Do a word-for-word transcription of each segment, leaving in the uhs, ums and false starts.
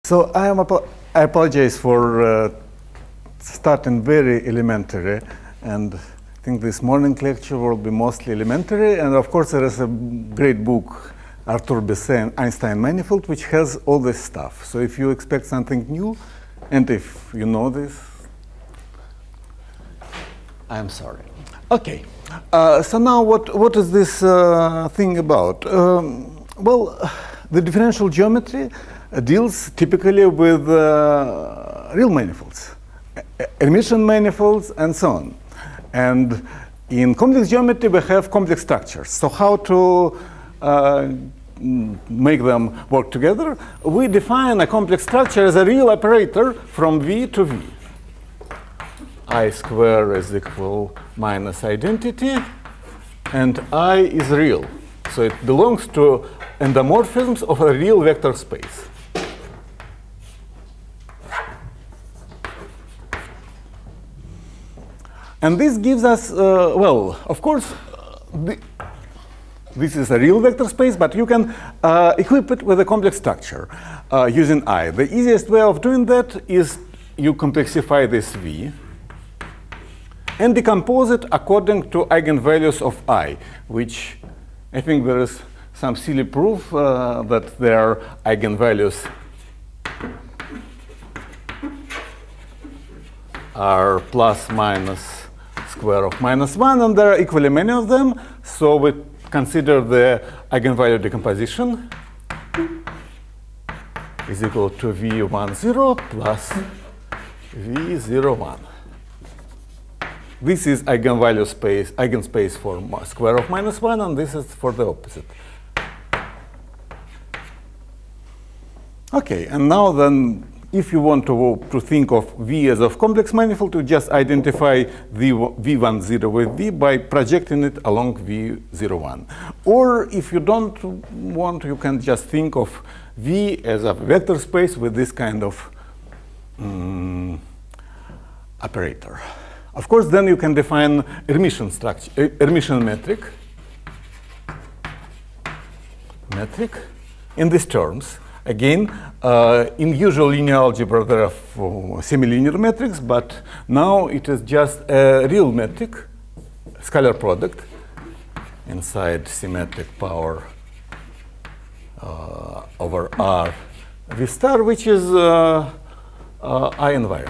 So I, am apo I apologize for uh, starting very elementary, and I think this morning lecture will be mostly elementary. And of course, there is a great book, Arthur Basset, Einstein Manifold, which has all this stuff. So if you expect something new, and if you know this, I'm sorry. Okay. Uh, so now, what what is this uh, thing about? Um, well, the differential geometry deals typically with uh, real manifolds, Hermitian manifolds, and so on. And in complex geometry, we have complex structures. So how to uh, make them work together? We define a complex structure as a real operator from V to V. I square is equal minus identity, and I is real. So it belongs to endomorphisms of a real vector space. And this gives us, uh, well, of course, uh, the, this is a real vector space, but you can uh, equip it with a complex structure uh, using I. The easiest way of doing that is you complexify this V and decompose it according to eigenvalues of I, which I think there is some silly proof uh, that their eigenvalues are plus minus square of minus one, and there are equally many of them. So we consider the eigenvalue decomposition is equal to V one zero plus V zero one. This is eigenvalue space, eigenspace for square of minus one, and this is for the opposite. Okay, and now then, if you want to, to think of V as of complex manifold, you just identify V one zero with V by projecting it along V zero one. Or if you don't want, you can just think of V as a vector space with this kind of um, operator. Of course, then you can define Hermitian structure, Hermitian metric, metric in these terms. Again, uh, in usual linear algebra, there are semilinear metrics, but now it is just a real metric, scalar product, inside symmetric power uh, over R V star, which is uh, uh, I invariant.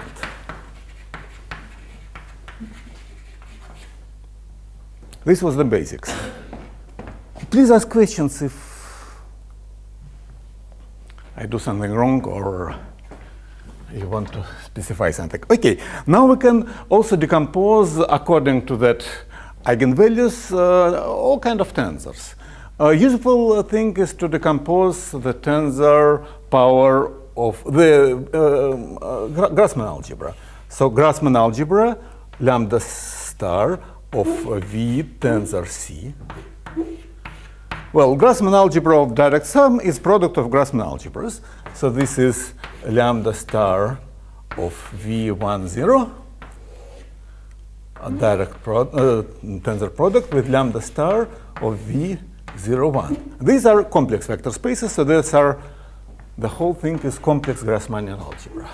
This was the basics. Please ask questions if I do something wrong or you want to specify something. Okay, now we can also decompose according to that eigenvalues uh, all kind of tensors. A useful thing is to decompose the tensor power of the uh, uh, Grassmann algebra. So Grassmann algebra, lambda star of V tensor C. Well, Grassmann algebra of direct sum is product of Grassmann algebras. So this is lambda star of V one zero, a direct pro uh, tensor product with lambda star of V zero one. These are complex vector spaces, so these are, the whole thing is complex Grassmannian algebra.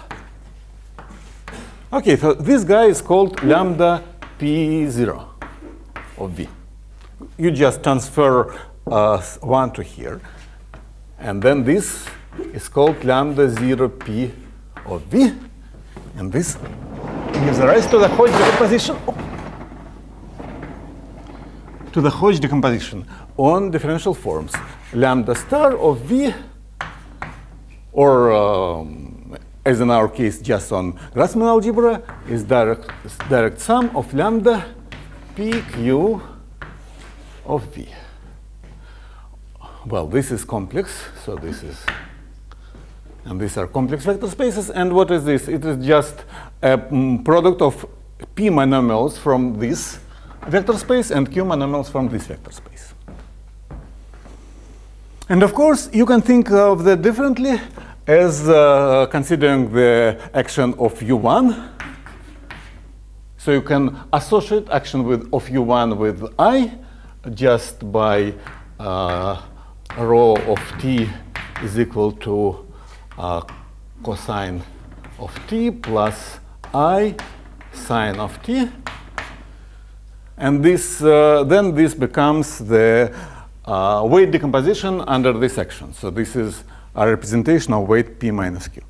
Okay, so this guy is called lambda P zero of V. You just transfer Uh, one to here, and then this is called lambda zero P of V, and this gives rise to the Hodge decomposition oh, to the Hodge decomposition on differential forms. Lambda star of V, or um, as in our case, just on Grassmann algebra, is direct direct sum of lambda P Q of V. Well, this is complex, so this is, and these are complex vector spaces. And what is this? It is just a um, product of P monomials from this vector space and Q monomials from this vector space. And of course, you can think of that differently as uh, considering the action of U one. So you can associate action with of U one with I just by uh, rho of t is equal to uh, cosine of t plus I sine of t. And this, uh, then this becomes the uh, weight decomposition under this action. So this is a representation of weight p minus q.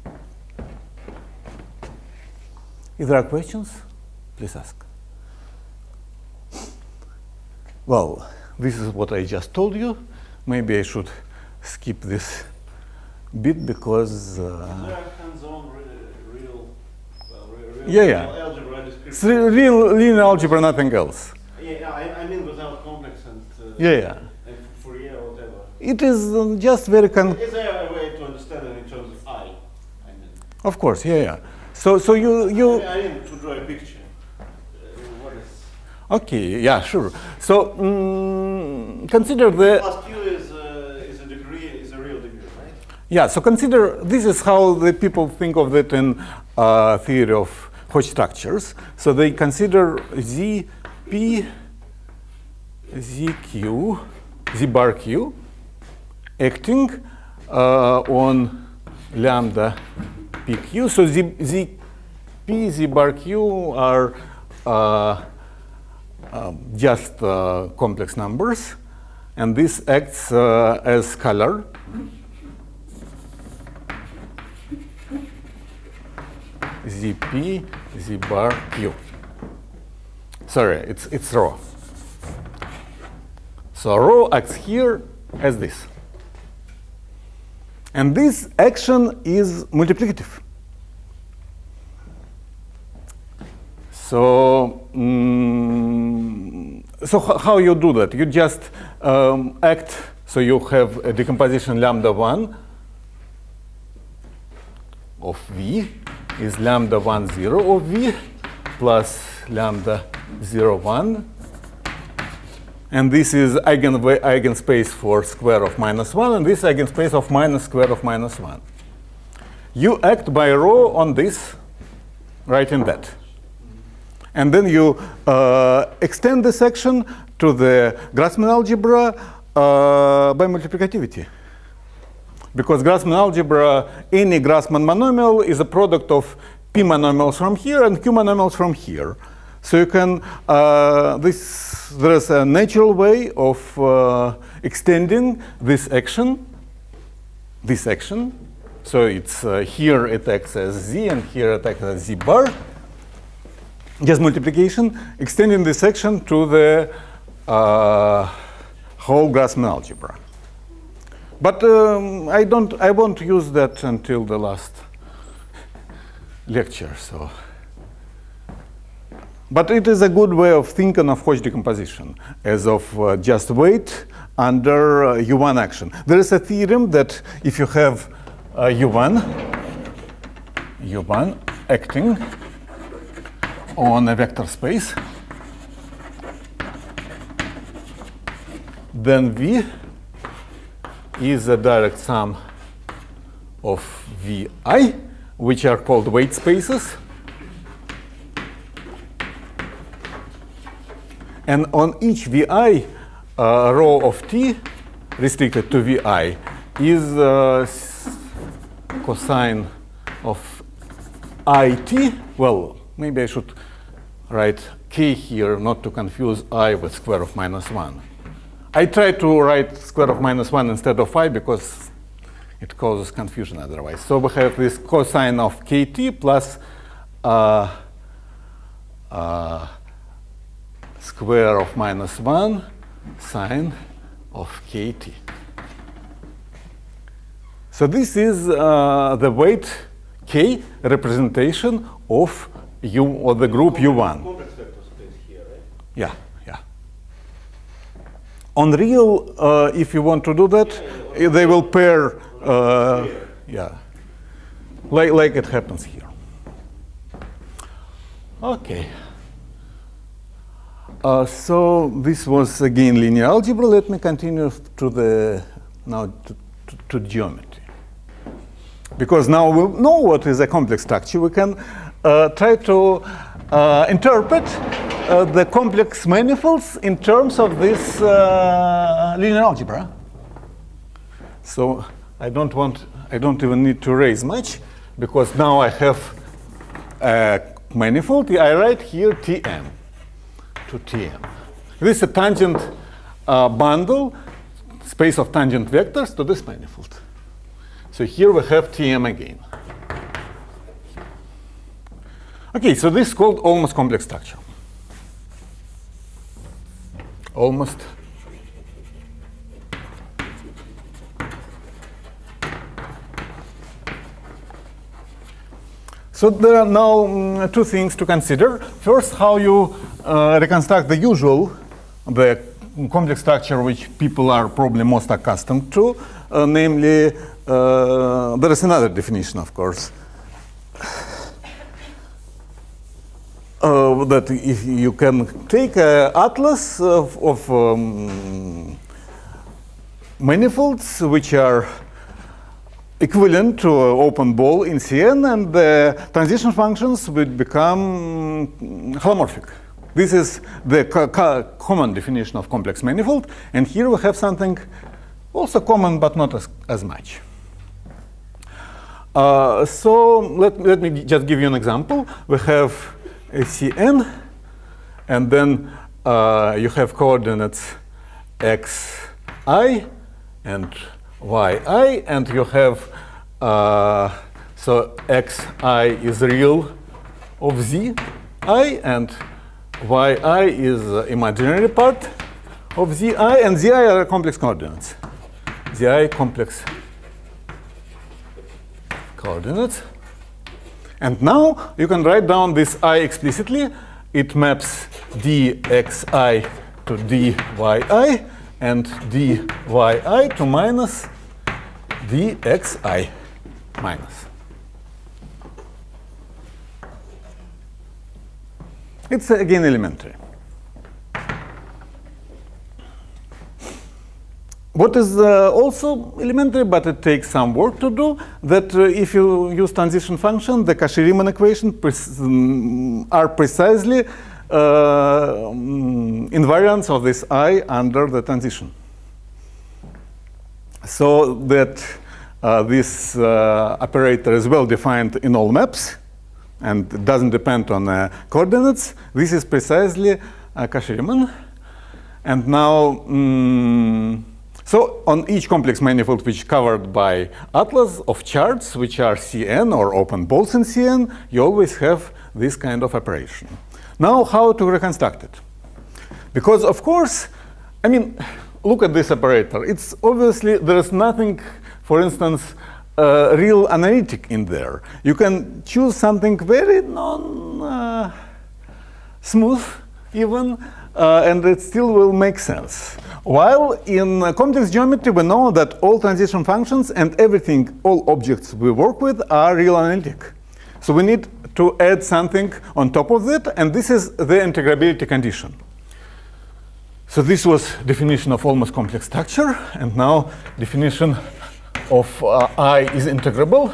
If there are questions, please ask. Well, this is what I just told you. Maybe I should skip this bit because uh, hands-on real, well, real yeah, yeah. algebra description. It's re real linear algebra, nothing else. Yeah, I, I mean without complex and uh, yeah, yeah. and Fourier or whatever. It is um, just very con. Is there a way to understand it in terms of I? I mean. Of course, yeah, yeah. So, so you you. I, I mean to draw a picture. Uh, what is? Okay, yeah, sure. So um, consider the. Plus Q is uh, is a degree, is a real degree, right? Yeah. So consider this is how the people think of it in uh, theory of Hodge structures. So they consider Z P, Z Q, Z bar Q acting uh, on lambda P Q. So Z, Z P, Z bar Q are uh, uh, just uh, complex numbers, and this acts uh, as scalar. Z P, Z bar Q. Sorry, it's, it's rho. So rho acts here as this. And this action is multiplicative. So, mm, so how you do that? You just um, act, so you have a decomposition lambda one of V is lambda one zero of V plus lambda zero one. And this is eigen eigenspace for square of minus one, and this eigenspace of minus square of minus one. You act by rho on this, right in that. And then you uh, extend this action to the Grassmann algebra uh, by multiplicativity. Because Grassmann algebra, any Grassmann monomial is a product of p monomials from here and q monomials from here. So you can, uh, this, there's a natural way of uh, extending this action, this action. So it's uh, here it acts as z and here it acts as z bar. Just multiplication, extending this action to the uh, whole Grassmann algebra. But um, I don't, I won't use that until the last lecture, so. But it is a good way of thinking of Hodge decomposition as of uh, just weight under uh, U one action. There is a theorem that if you have uh, U one, U one acting on a vector space, then V is a direct sum of V I, which are called weight spaces. And on each V I, uh, rho of t restricted to V I is uh, cosine of I t. Well, maybe I should write k here, not to confuse I with square of minus one. I try to write square of minus one instead of I because it causes confusion otherwise. So we have this cosine of kt plus uh, uh, square of minus one sine of kt. So this is uh, the weight k representation of U or the group U one. Complex vector space here, right? Yeah, yeah. On real, uh, if you want to do that, yeah, yeah, they will pair. Uh, yeah, like like it happens here. Okay. Uh, so this was again linear algebra. Let me continue to the now to, to, to geometry, because now we know what is a complex structure. We can uh, try to uh, interpret uh, the complex manifolds in terms of this uh, linear algebra. So I don't want, I don't even need to raise much, because now I have a manifold. I write here Tm to Tm. This is a tangent uh, bundle, space of tangent vectors to this manifold. So here we have Tm again. Okay, so this is called almost complex structure. Almost So there are now um, two things to consider. First, how you uh, reconstruct the usual, the complex structure which people are probably most accustomed to, uh, namely, uh, there is another definition, of course, uh, that if you can take an atlas of, of um, manifolds which are equivalent to an open ball in C N, and the transition functions would become holomorphic. This is the co co common definition of complex manifold, and here we have something also common but not as, as much. Uh, so let, let me just give you an example. We have a C N, and then uh, you have coordinates xi and yi, and you have, uh, so xi is real of zi, and yi is uh, imaginary part of zi, and zi are complex coordinates. Zi complex coordinates. And now you can write down this I explicitly. It maps dxi to dyi, and dyi to minus dxi minus. It's uh, again elementary. What is uh, also elementary, but it takes some work to do, that uh, if you use transition function, the Cauchy-Riemann equation pre um, are precisely uh, um, invariants of this I under the transition. So that uh, this uh, operator is well defined in all maps and doesn't depend on uh, coordinates. This is precisely uh, Cauchy-Riemann. And now, um, so on each complex manifold which is covered by atlas of charts, which are C N or open balls in C N, you always have this kind of operation. Now, how to reconstruct it? Because, of course, I mean, look at this operator. It's obviously, there is nothing, for instance, uh, real analytic in there. You can choose something very non-smooth, uh, even, uh, and it still will make sense. While in uh, complex geometry, we know that all transition functions and everything, all objects we work with are real analytic. So we need to add something on top of it, and this is the integrability condition. So this was definition of almost complex structure, and now definition of uh, I is integrable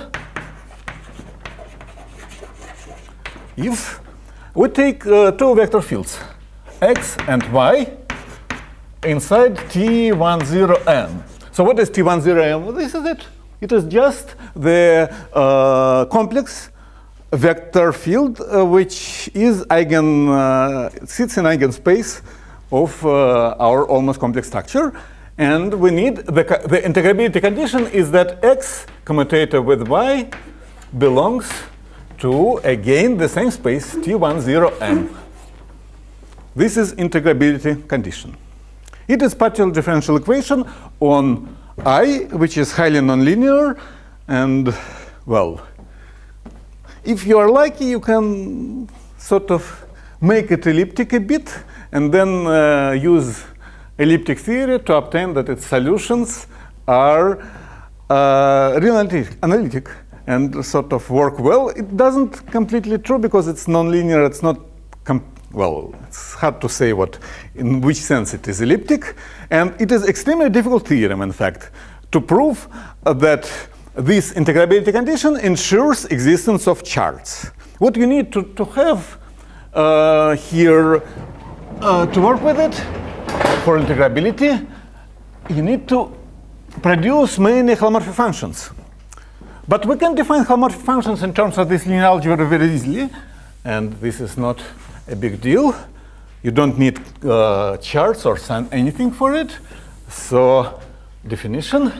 if we take uh, two vector fields, x and y, inside T ten M. So what is T ten M? Well, this is it. It is just the uh, complex vector field uh, which is eigen, uh, sits in eigenspace of uh, our almost complex structure. And we need, the, the integrability condition is that x commutative with y belongs to, again, the same space, T ten M. This is integrability condition. It is partial differential equation on I, which is highly nonlinear, and, well, if you are lucky, you can sort of make it elliptic a bit, and then uh, use elliptic theory to obtain that its solutions are uh, real analytic and sort of work well. It doesn't completely true because it's nonlinear. It's not, com well, it's hard to say what, in which sense it is elliptic. And it is extremely difficult theorem, in fact, to prove uh, that this integrability condition ensures existence of charts. What you need to, to have uh, here uh, to work with it for integrability, you need to produce many holomorphic functions. But we can define holomorphic functions in terms of this linear algebra very easily, and this is not a big deal. You don't need uh, charts or anything for it. So definition.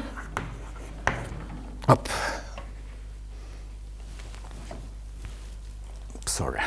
Up. Sorry.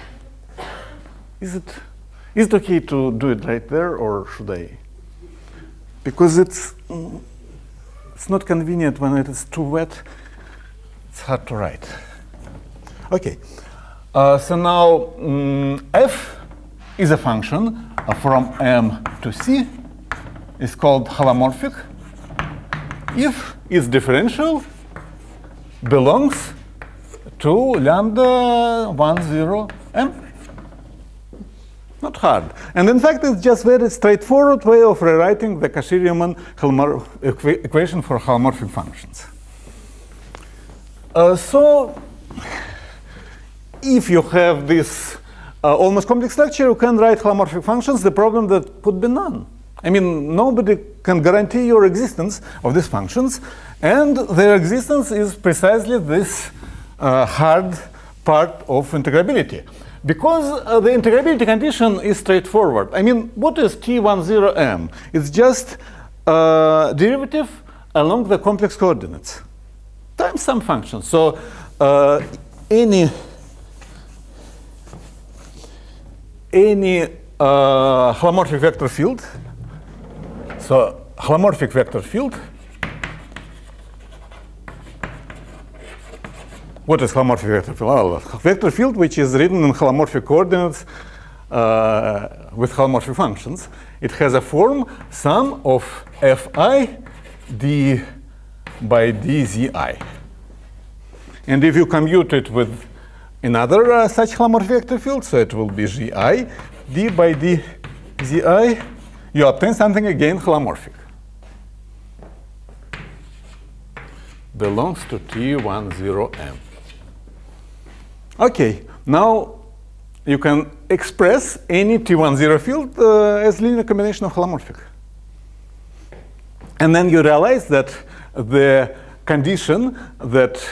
Is it is it okay to do it right there, or should I? Because it's it's not convenient when it is too wet. It's hard to write. Okay. Uh, so now um, f is a function uh, from M to C. Is called holomorphic if its differential belongs to lambda one zero M. Not hard. And in fact, it's just very straightforward way of rewriting the Cauchy-Riemann equa equation for holomorphic functions. Uh, so if you have this uh, almost complex structure, you can write holomorphic functions. The problem that could be none. I mean, nobody can guarantee your existence of these functions, and their existence is precisely this uh, hard part of integrability. Because uh, the integrability condition is straightforward. I mean, what is T one zero M? It's just uh, derivative along the complex coordinates times some function. So uh, any any uh, holomorphic vector field. So holomorphic vector field. What is holomorphic vector field? Well, vector field which is written in holomorphic coordinates uh, with holomorphic functions. It has a form sum of fi d by dzi. And if you commute it with another uh, such holomorphic vector field, so it will be gi d by dzi, you obtain something again holomorphic. Belongs to T one zero M. Okay, now you can express any T one zero field uh, as linear combination of holomorphic. And then you realize that the condition that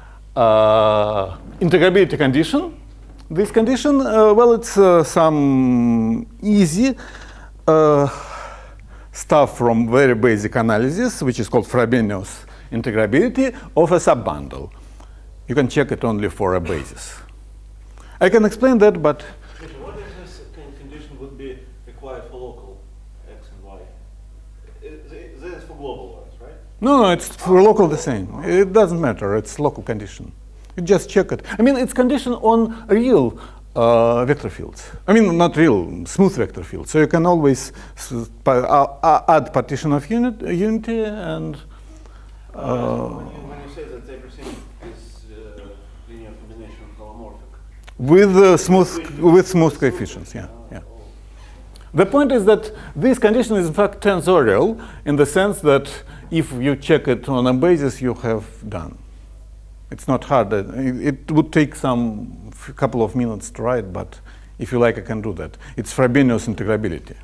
uh, integrability condition, this condition, uh, well, it's uh, some easy uh, stuff from very basic analysis, which is called Frobenius integrability of a subbundle. You can check it only for a basis. I can explain that, but what if this condition would be required for local x and y? This is for global ones, right? no, no, it's for local the same. It doesn't matter. It's local condition. You just check it. I mean, it's condition on real uh, vector fields. I mean, not real, smooth vector fields. So you can always uh, add partition of unit, unity and. Uh, when, you, when you say that everything is uh, linear combination of holomorphic. With uh, smooth with smooth coefficients, yeah, yeah. The point is that this condition is in fact tensorial in the sense that if you check it on a basis, you have done. It's not hard. It, it would take some couple of minutes to write, but if you like, I can do that. It's Frobenius integrability.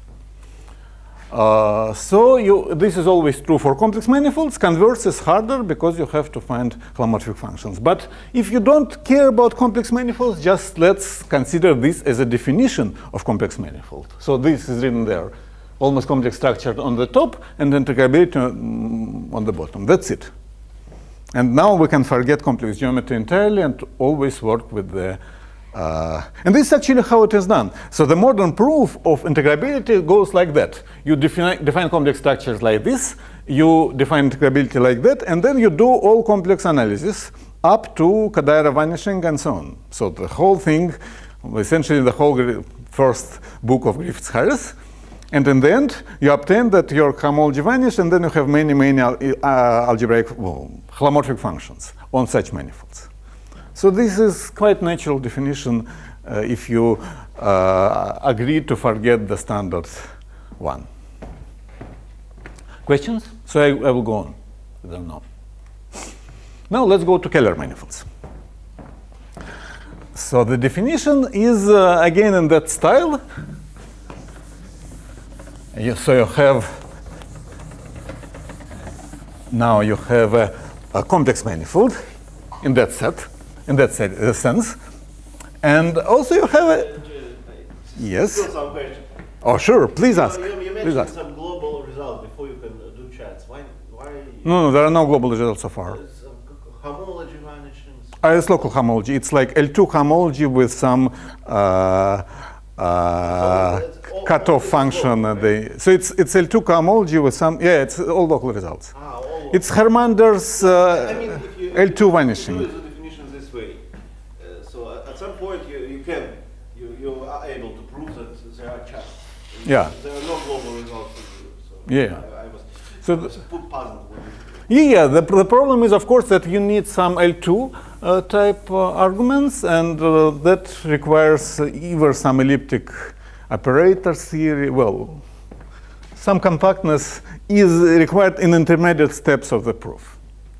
Uh, so you, this is always true for complex manifolds. Converse is harder because you have to find holomorphic functions. But if you don't care about complex manifolds, just let's consider this as a definition of complex manifold. So this is written there, almost complex structure on the top and integrability on, on the bottom. That's it. And now we can forget complex geometry entirely and always work with the Uh, and this is actually how it is done. So the modern proof of integrability goes like that. You define, define complex structures like this, you define integrability like that, and then you do all complex analysis up to Kodaira vanishing and so on. So the whole thing, essentially the whole first book of Griffiths-Harris. And in the end, you obtain that your homology vanished, and then you have many, many uh, algebraic well, holomorphic functions on such manifolds. So this is quite natural definition uh, if you uh, agree to forget the standard one. Questions? So I, I will go on. I don't know. Now let's go to Kähler manifolds. So the definition is uh, again in that style. You, so you have now you have a, a complex manifold. in that set, in that set, uh, sense. And also you have a, yes. Still some question. Oh, sure, please ask. You, you Please mentioned ask. some global results before you can uh, do chats. Why? Why? No, no, there are no global results so far. Is, uh, homology vanishings. Uh, it's local homology. It's like L two homology with some uh, uh, all- cutoff all function. local, uh, they, so it's it's L two homology with some. Yeah, it's all local results. Ah, all It's Hermander's uh, I mean, if you, L two if vanishing. You do the definition this way. Uh, so at, at some point you, you can you, you are able to prove that there are chats. Yeah. There are no global results. For you, so Yeah. I, I was, So I the- was puzzled with it. Yeah, the, the problem is, of course, that you need some L two uh, type uh, arguments, and uh, that requires uh, either some elliptic operator theory. Well, some compactness is required in intermediate steps of the proof.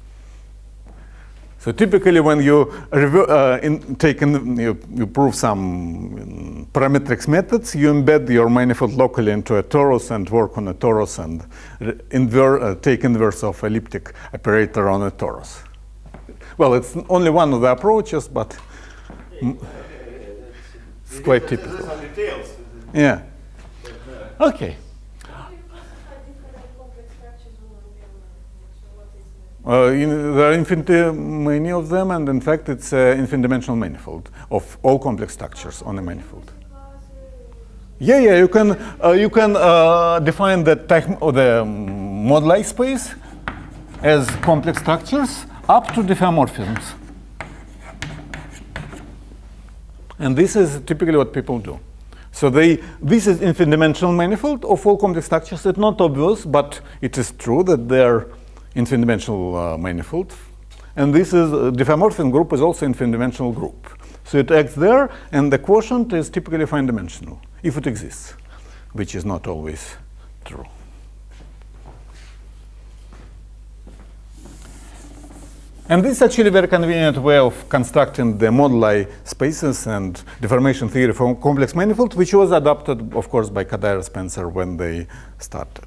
So typically, when you rever uh, in, take in, you, you prove some um, parametric methods, you embed your manifold locally into a torus and work on a torus and inver uh, take inverse of elliptic operator on a torus. Well, it's only one of the approaches, but Yeah, it's quite There's typical. some details. Yeah. But, uh, Okay. How do you classify different complex structures on a real manifold? So what is the Uh, in, there are infinitely many of them, and in fact, it's an infinite-dimensional manifold of all complex structures on a manifold. Yeah, yeah, you can uh, you can uh, define the type or the um, moduli space as complex structures up to diffeomorphisms, and this is typically what people do. So they this is infinite-dimensional manifold of all complex structures. It's not obvious, but it is true that they're infinite-dimensional uh, manifold, and this is uh, diffeomorphism group is also infinite-dimensional group. So it acts there, and the quotient is typically fine-dimensional, if it exists, which is not always true. And this is actually a very convenient way of constructing the moduli spaces and deformation theory for complex manifold, which was adopted, of course, by Kadair Spencer when they started.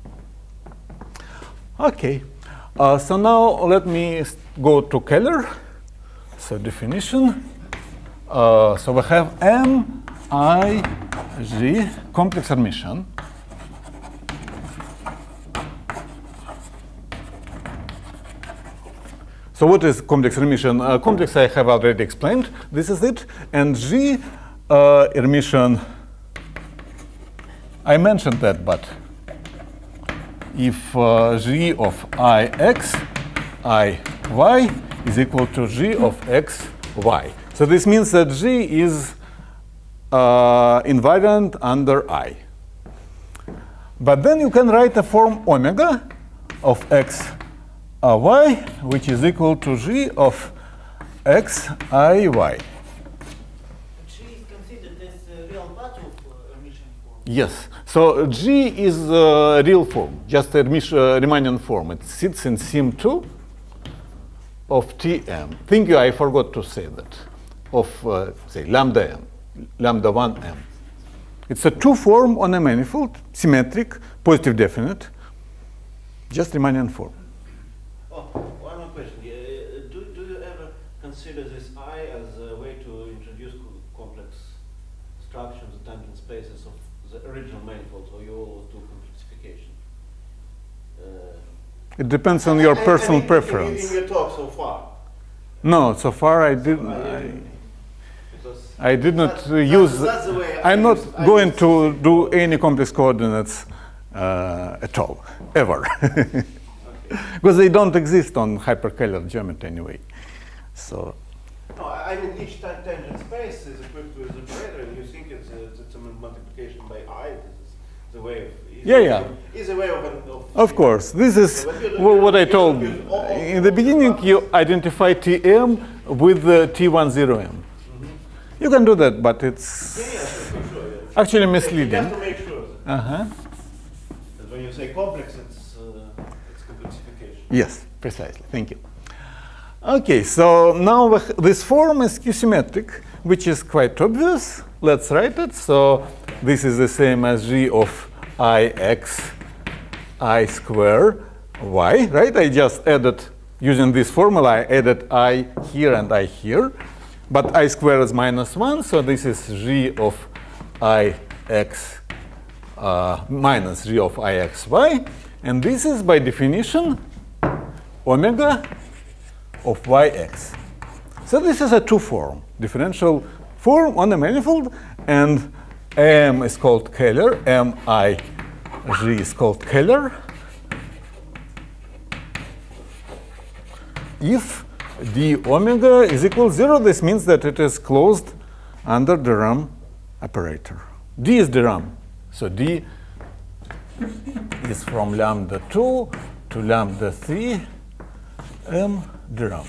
Okay, uh, so now let me go to Keller. So definition. Uh, so we have M, I, G, complex admission. So what is complex admission? Uh, complex I have already explained. This is it. And G uh, admission, I mentioned that, but if uh, G of I x, I y is equal to G of x, y. So this means that G is uh, invariant under I. But then you can write a form omega of x uh, y, which is equal to G of x I y. G is considered as a real part of uh, Hermitian form. Yes. So G is a real form, just a Riemannian form. It sits in sim two of T M. Thank you, I forgot to say that. Of, uh, say, lambda m, lambda one m. It's a two form on a manifold, symmetric, positive definite, just Riemannian form. Oh, one more question. Uh, do, do you ever consider this I as a way to introduce co complex structures, tangent spaces of the original manifold, or you always do complexification? Uh, It depends on your I- I personal mean, preference. In, in your talk so far. No, so far I didn't. I- I, because I did not that's- uh, that's- use. that's the way I I'm not use- I going use- to do any complex coordinates uh, at all, ever, because they don't exist on hyperkähler geometry anyway. So No, I I mean each ta tangent space is equipped with an operator, and you think it's a, it's a multiplication by I. This is the way of. Is Yeah, a- yeah. Is a way of. An, of of course, this is But you don't- wha- you what I don't- you told. don't use all- all- In the beginning, you identify T M with the T one zero M. You can do that, but it's Yeah, yeah, sure, sure, sure, yeah. actually You misleading. have to make sure that, Uh-huh. that when you say complex, it's uh, it's complexification. Yes, precisely. Thank you. Okay, so now we h- this form is Q-symmetric, which is quite obvious. Let's write it. So this is the same as G of I x I square y, right? I just added using this formula, I added I here and I here. But I squared is minus one, so this is g of ix uh, minus g of ixy. And this is, by definition, omega of yx. So this is a two-form, differential form on a manifold. And M is called Kähler, M I G is called Kähler. If d omega is equal to zero, this means that it is closed under de Rham operator. D is de Rham. So d is from lambda two to lambda three m de Rham.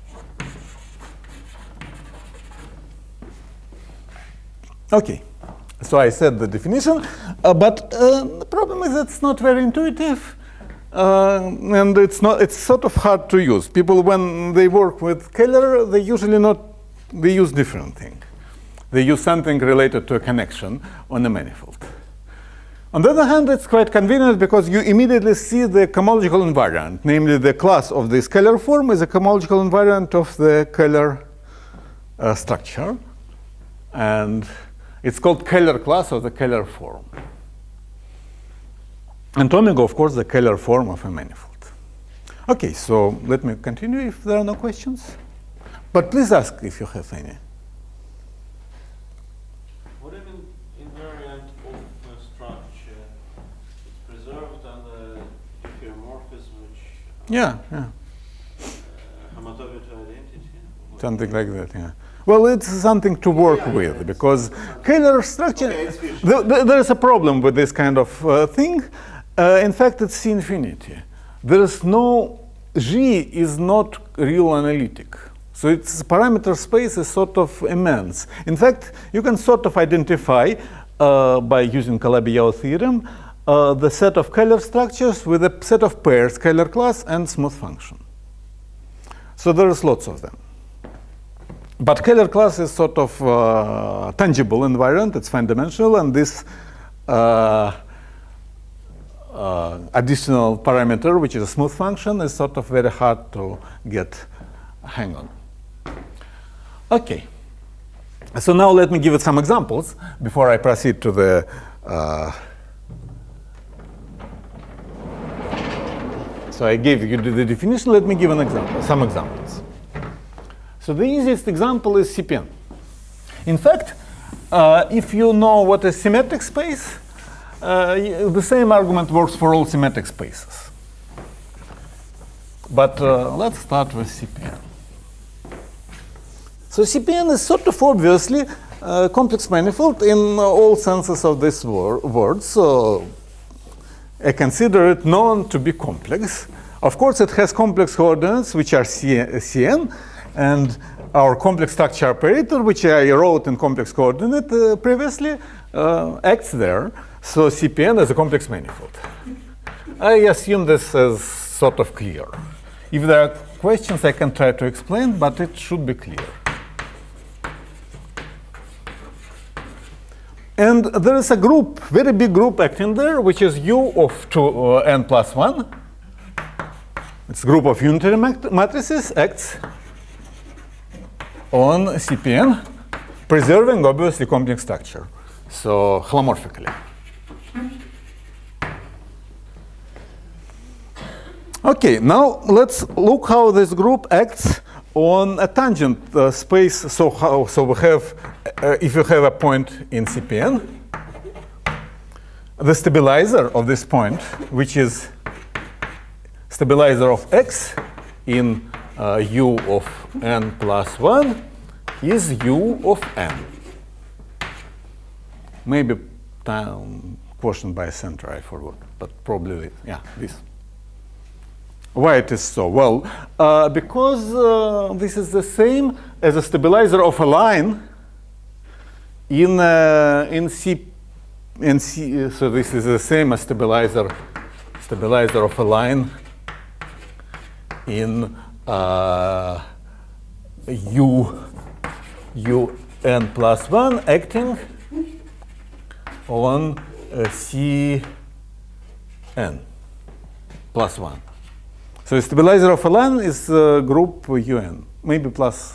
Okay, so I said the definition, uh, but uh, the problem is it's not very intuitive. Uh, and it's not. It's sort of hard to use. People, when they work with Kähler, they usually not. They use different thing. They use something related to a connection on a manifold. On the other hand, it's quite convenient because you immediately see the cohomological invariant, namely the class of this Kähler form is a cohomological invariant of the Kähler uh, structure, and it's called Kähler class of the Kähler form. And omega, of course, the Kähler form of a manifold. Okay, so let me continue if there are no questions. But please ask if you have any. What if an invariant of a structure is preserved under diffeomorphism, which Yeah, yeah. uh, homotopy to identity? Something like that, yeah. Well, it's something to work Yeah, with yeah, because Kähler structure, Okay, it's fish. the, the, there is a problem with this kind of uh, thing. Uh, in fact, it's C infinity. There is no, G is not real analytic. So its parameter space is sort of immense. In fact, you can sort of identify uh, by using Calabi-Yau theorem uh, the set of Kähler structures with a set of pairs, Kähler class and smooth function. So there is lots of them. But Kähler class is sort of uh, tangible invariant, it's fine dimensional, and this uh, uh, additional parameter, which is a smooth function, is sort of very hard to get a hang on. Okay. So now let me give it some examples before I proceed to the uh, so I gave you the definition, let me give an example, some examples. So the easiest example is C P N. In fact, uh, if you know what is symmetric space, uh, the same argument works for all symmetric spaces. But uh, let's start with C P N. So C P N is sort of obviously a complex manifold in all senses of this wor word. So I consider it known to be complex. Of course, it has complex coordinates, which are C N. And our complex structure operator, which I wrote in complex coordinate uh, previously, uh, acts there. So C P N is a complex manifold. I assume this is sort of clear. If there are questions, I can try to explain, but it should be clear. And there is a group, very big group acting there, which is U of two uh, n plus one. It's a group of unitary mat matrices acts on C P N, preserving obviously complex structure, so holomorphically. Okay, now let's look how this group acts on a tangent uh, space. So how? So we have, uh, if you have a point in C P N, the stabilizer of this point, which is stabilizer of x in uh, U of n plus one, is U of n. Maybe um, quotient by a center, I forgot, but probably, yeah, this. Why it is so? Well, uh, because uh, this is the same as a stabilizer of a line in uh, in C, in C. So this is the same as stabilizer stabilizer of a line in uh, U U n plus one acting on uh, C n plus one. So stabilizer of Ln is uh, group U N, maybe plus.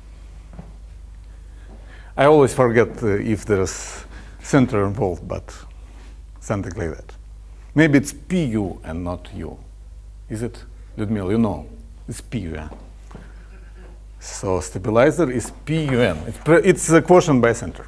I always forget uh, if there's center involved, but something like that. Maybe it's P U and not U. Is it, Lyudmila? You know, it's P U N. So stabilizer is P U N. It's, it's a quotient by center.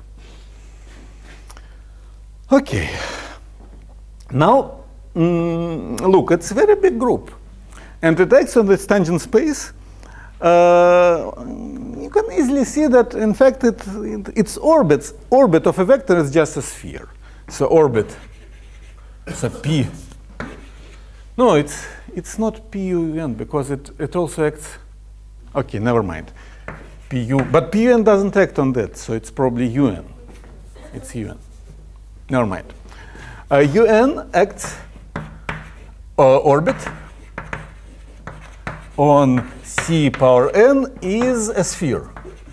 Okay. Now, mm, look, it's a very big group. And it acts on this tangent space. Uh, you can easily see that, in fact, it, it, its orbits, orbit of a vector is just a sphere. So orbit, so P. No, it's, it's not P U N because it, it also acts. OK, never mind. P U, but P U N doesn't act on that, so it's probably U N. It's U N. Never mind. Uh, U N acts uh, orbit on C power n is a sphere.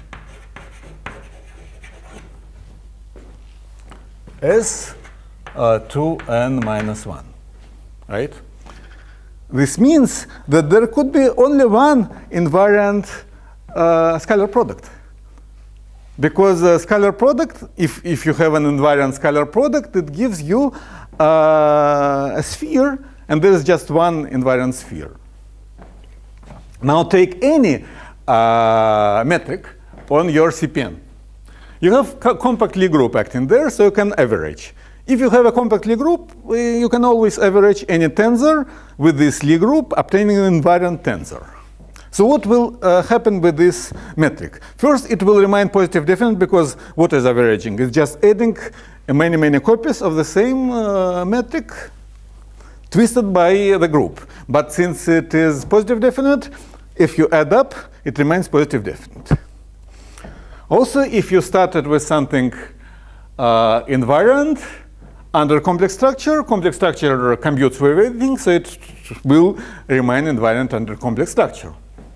S uh, two n minus one, right? This means that there could be only one invariant uh, scalar product. Because a scalar product, if, if you have an invariant scalar product, it gives you uh, a sphere, and there is just one invariant sphere. Now take any uh, metric on your C P N. You have co compact Lie group acting there, so you can average. If you have a compact Lie group, you can always average any tensor with this Lie group, obtaining an invariant tensor. So what will uh, happen with this metric? First, it will remain positive definite because what is averaging? It's just adding many, many copies of the same uh, metric twisted by the group. But since it is positive definite, if you add up, it remains positive definite. Also, if you started with something uh, invariant under complex structure, complex structure commutes with everything, so it will remain invariant under complex structure.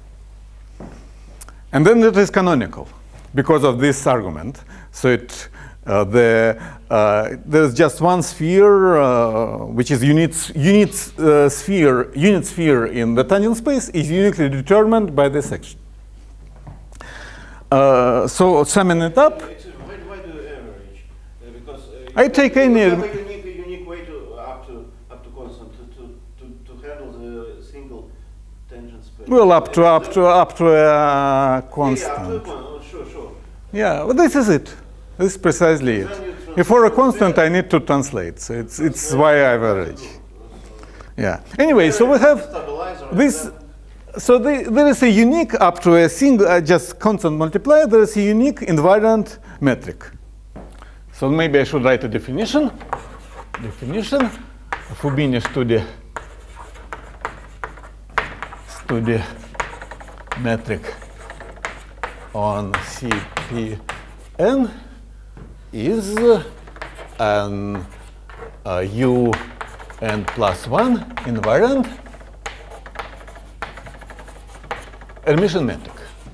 And then it is canonical because of this argument. So it, uh, the, uh, there's just one sphere, uh, which is unit, unit, uh, sphere, unit sphere in the tangent space is uniquely determined by this section. Uh, so summing it up. Why, why do you average? Uh, because uh, I take any. You have a unique, a unique way to up to up to constant to to to, to handle the single tangent space. Well, up to up to up to a constant. Yeah, up to a con sure, sure. Yeah, well, this is it. This is precisely it. If for a constant, I need to translate. So it's it's why I average. Yeah. Anyway, so we have this. So the, there is a unique up to a single, uh, just constant multiplier. There is a unique invariant metric. So maybe I should write a definition. Definition. Fubini study. Study metric on C P N is an uh, U n plus one invariant Hermitian metric.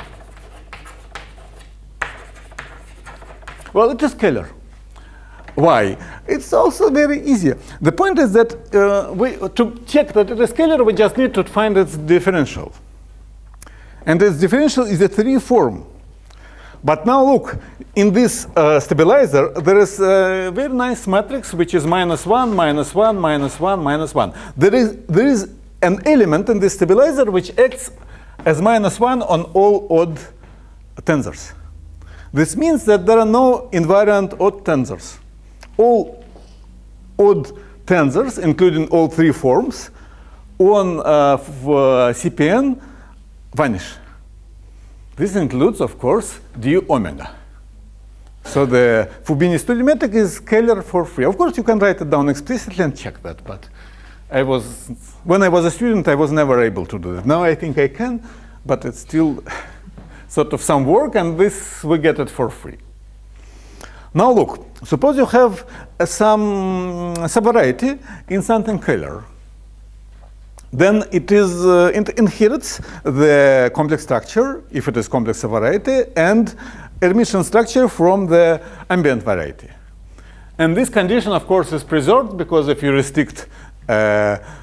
Well, it is scalar. Why? It's also very easy. The point is that uh, we, to check that it is scalar, we just need to find its differential. And its differential is a three form. But now look, in this uh, stabilizer, there is a very nice matrix, which is minus one, minus one, minus one, minus one. There is, there is an element in this stabilizer which acts as minus one on all odd tensors. This means that there are no invariant odd tensors. All odd tensors, including all three forms, on uh, uh, C P N vanish. This includes, of course, d omega. So the Fubini study metric is scalar for free. Of course, you can write it down explicitly and check that, but I was, when I was a student, I was never able to do that. Now I think I can, but it's still sort of some work, and this, we get it for free. Now look, suppose you have uh, some subvariety in something scalar. Then it is uh, it inherits the complex structure, if it is complex subvariety, and Hermitian structure from the ambient variety. And this condition, of course, is preserved because if you restrict uh,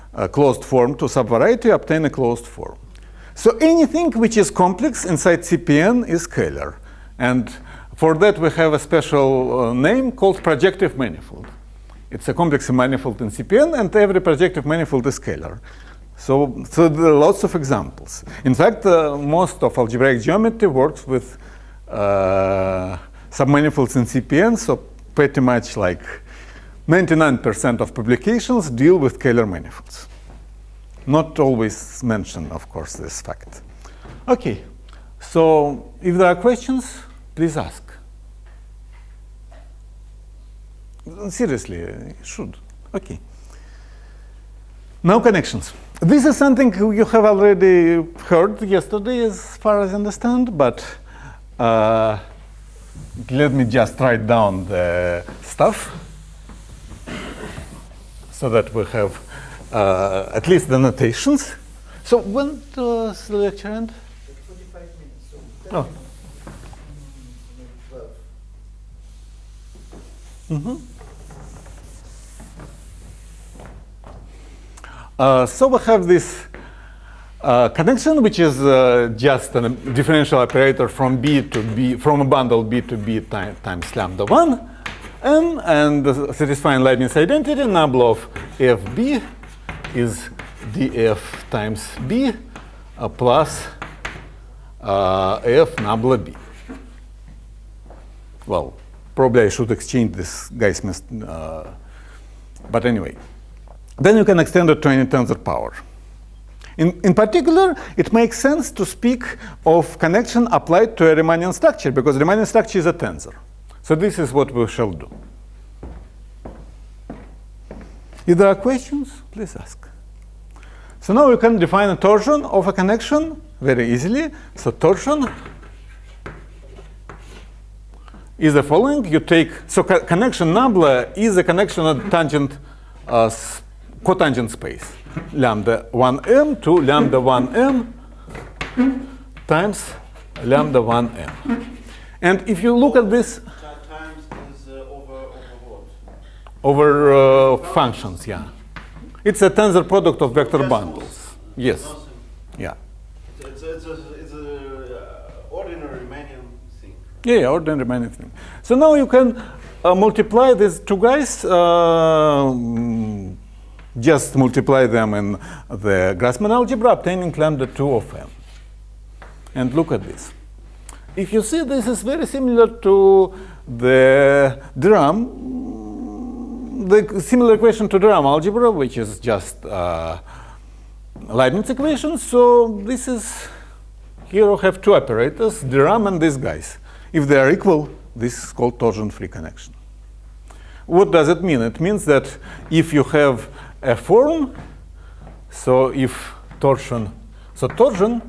a closed form to subvariety, you obtain a closed form. So anything which is complex inside C P N is scalar. And for that, we have a special uh, name called projective manifold. It's a complex manifold in C P N, and every projective manifold is scalar. So, so there are lots of examples. In fact, uh, most of algebraic geometry works with uh, submanifolds in C P N, so pretty much like ninety-nine percent of publications deal with scalar manifolds. Not always mention, of course, this fact. Okay, so if there are questions, please ask. Seriously, you should. Okay. Now connections. This is something you have already heard yesterday, as far as I understand, but uh, let me just write down the stuff so that we have uh, at least the notations. So when does the lecture end? forty-five minutes. So oh. twelve. Mm-hmm. Uh, so we have this uh, connection, which is uh, just a differential operator from B to B, from a bundle B to B time, times lambda one, and, and uh, satisfying Leibniz identity, nabla of F B is df times B uh, plus uh, F nabla B. Well, probably I should exchange this guy's mis uh, but anyway. Then you can extend it to any tensor power. In, in particular, it makes sense to speak of connection applied to a Riemannian structure, because Riemannian structure is a tensor. So this is what we shall do. If there are questions, please ask. So now we can define a torsion of a connection very easily. So torsion is the following. You take, so co connection nabla is a connection at tangent uh, cotangent space, lambda one m to lambda one m times lambda one m. And if you look at this, times is uh, over over what? Over uh, functions, yeah. It's a tensor product of vector Just bundles. Yes. Nothing. Yeah. It's a, it's a, it's a uh, ordinary Riemannian thing. Yeah, yeah, ordinary Riemannian thing. So now you can uh, multiply these two guys. Uh, just multiply them in the Grassmann algebra, obtaining lambda two of m. And look at this. If you see, this is very similar to the de Rham, the similar equation to de Rham algebra, which is just uh, Leibniz equation. So this is, here we have two operators, de Rham and these guys. If they are equal, this is called torsion-free connection. What does it mean? It means that if you have a form, so if torsion, so torsion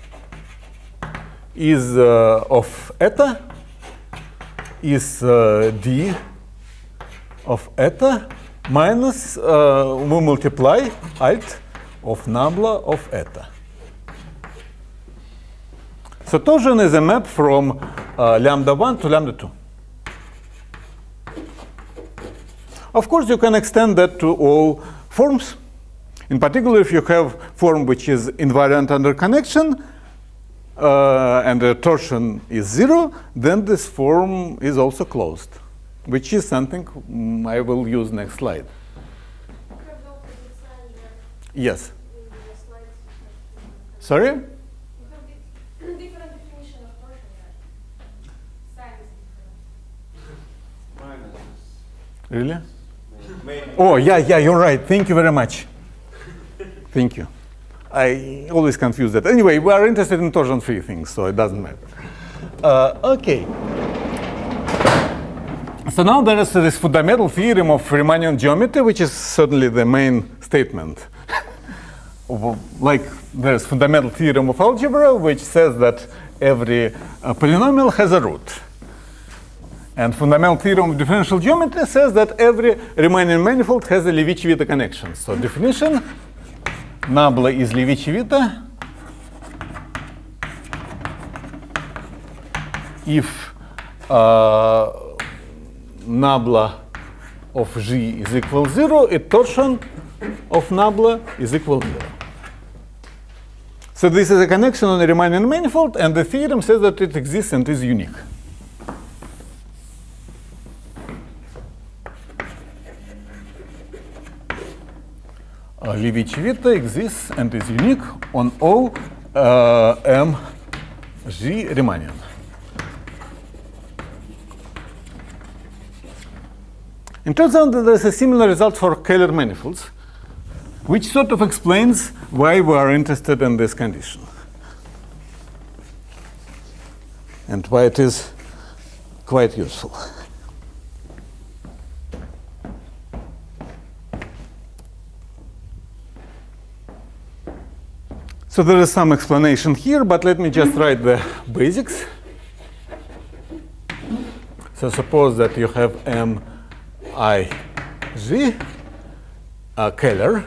is uh, of eta is uh, d of eta minus uh, we multiply alt of nabla of eta. So torsion is a map from uh, lambda one to lambda two. Of course, you can extend that to all forms. In particular, if you have form which is invariant under connection uh, and the torsion is zero, then this form is also closed, which is something mm, I will use next slide. You have the opposite sign there Yes. in the slides. Sorry? You have di- different definition of torsion there. Sign is different. Minus is Really? main. Oh, yeah, yeah, you're right. Thank you very much. Thank you. I always confuse that. Anyway, we are interested in torsion-free things, so it doesn't matter. Uh, OK. So now there is this fundamental theorem of Riemannian geometry, which is certainly the main statement. Like there's fundamental theorem of algebra, which says that every uh, polynomial has a root. And fundamental theorem of differential geometry says that every Riemannian manifold has a Levi-Civita connection. So definition, nabla is Levi-Civita if uh, nabla of G is equal zero, a torsion of nabla is equal to zero. So this is a connection on a Riemannian manifold, and the theorem says that it exists and is unique. Uh, Levi-Civita exists and is unique on all uh, M G Riemannian. It turns out that there's a similar result for Kähler manifolds, which sort of explains why we are interested in this condition and why it is quite useful. So there is some explanation here, but let me just write the basics. So suppose that you have M I G, uh, Kähler,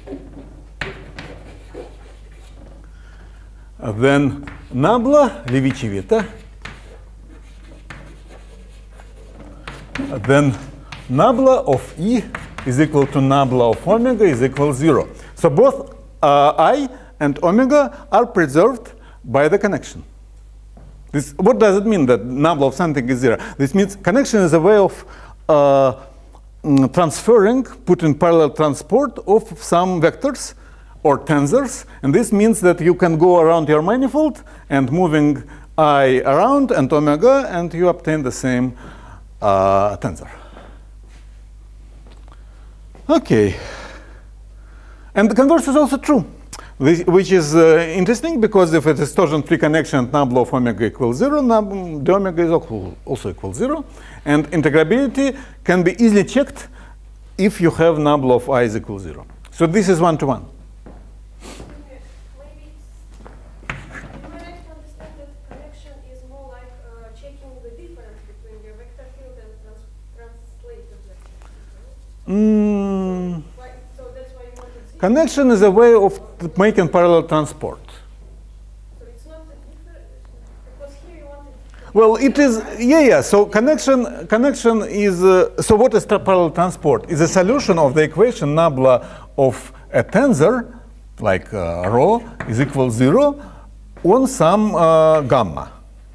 uh, then nabla, Levi-Civita, uh, then nabla of E is equal to nabla of omega is equal to zero. So both uh, I and omega are preserved by the connection. This, what does it mean that nabla of something is zero? This means connection is a way of uh, mm, transferring, putting parallel transport of some vectors or tensors, and this means that you can go around your manifold and moving I around and omega, and you obtain the same uh, tensor. Okay, and the converse is also true. This, which is uh, interesting, because if it is torsion-free connection, nabla of omega equals zero, nab the omega is also equal zero, and integrability can be easily checked if you have nabla of I is equal zero. So this is one to one. Maybe it's, am I right to understand that connection is more like uh, checking the difference between your vector field and trans translated vector field? Mm. Why, so that's why you wanted zero? Connection is a way of making parallel transport. So it's not a different, because here you wanted. Well, it is, yeah, yeah. So connection, connection is, uh, so what is tra parallel transport? Is a solution of the equation nabla of a tensor, like uh, rho, is equal zero, on some uh, gamma.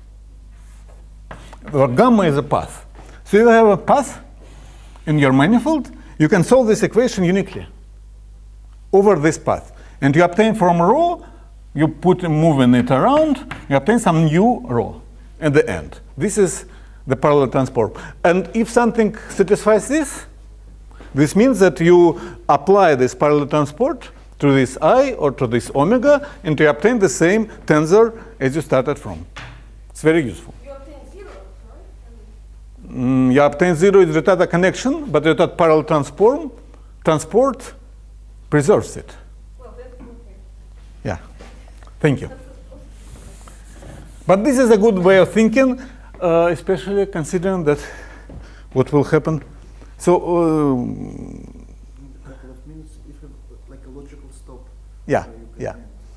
Where gamma is a path. So you have a path in your manifold, you can solve this equation uniquely over this path. And you obtain from rho, you put moving it around, you obtain some new rho at the end. This is the parallel transport. And if something satisfies this, this means that you apply this parallel transport to this I or to this omega, and you obtain the same tensor as you started from. It's very useful. You obtain zero, right? Mm, you obtain zero is retard connection, but retard parallel transform, transport preserves it. Well, that's okay. Yeah, thank you. But this is a good way of thinking, uh, especially considering that what will happen. So, uh, couple of minutes, if you like a logical stop. yeah, yeah.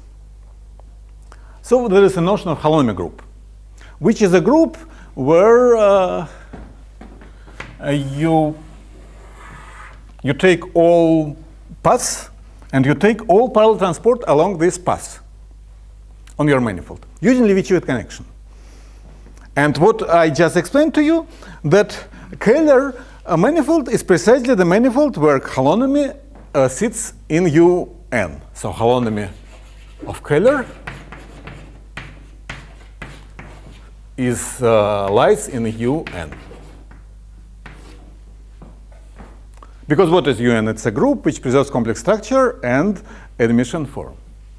So there is a notion of holonomy group, which is a group where uh, uh, you you take all paths and you take all parallel transport along this path on your manifold, using Levi-Civita connection. And what I just explained to you, that Kähler uh, manifold is precisely the manifold where holonomy uh, sits in U N. So holonomy of Kähler is uh, lies in U N. Because what is U N? It's a group which preserves complex structure and admission form.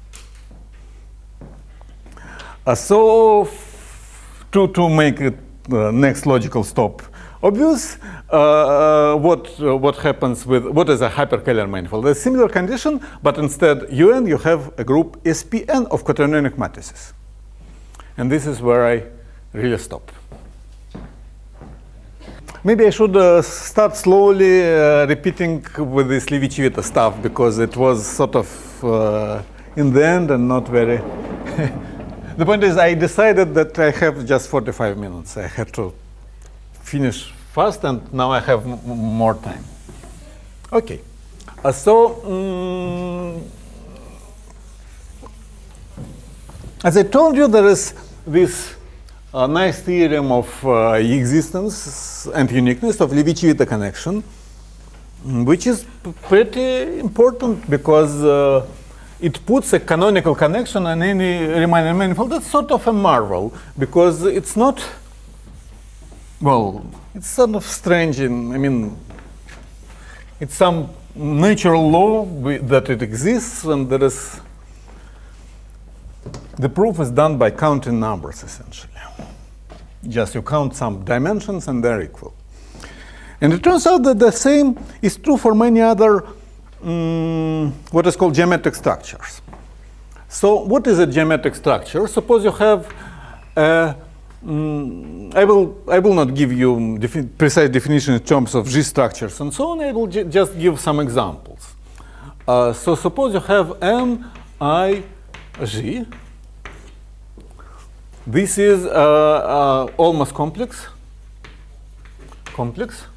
Uh, so to, to make it the uh, next logical stop obvious, uh, what, uh, what happens with, what is a hyperkähler manifold? There's a similar condition, but instead U N you have a group S P N of quaternionic matrices. And this is where I really stop. Maybe I should uh, start slowly uh, repeating with this Levi-Civita stuff, because it was sort of uh, in the end and not very. The point is, I decided that I have just forty-five minutes. I had to finish fast, and now I have m more time. Okay. Uh, so, um, as I told you, there is this uh, nice theorem of uh, existence and uniqueness of Levi-Civita connection, which is pretty important because uh, it puts a canonical connection on any Riemannian manifold. That's sort of a marvel because it's not, well, it's sort of strange. In, I mean, it's some natural law that it exists, and there is, the proof is done by counting numbers, essentially. Just you count some dimensions and they're equal. And it turns out that the same is true for many other um, what is called geometric structures. So what is a geometric structure? Suppose you have, uh, um, I, will, I will not give you defi precise definition in terms of G structures and so on, I will just give some examples. Uh, so suppose you have M, I, G. This is uh, uh, almost complex, complex.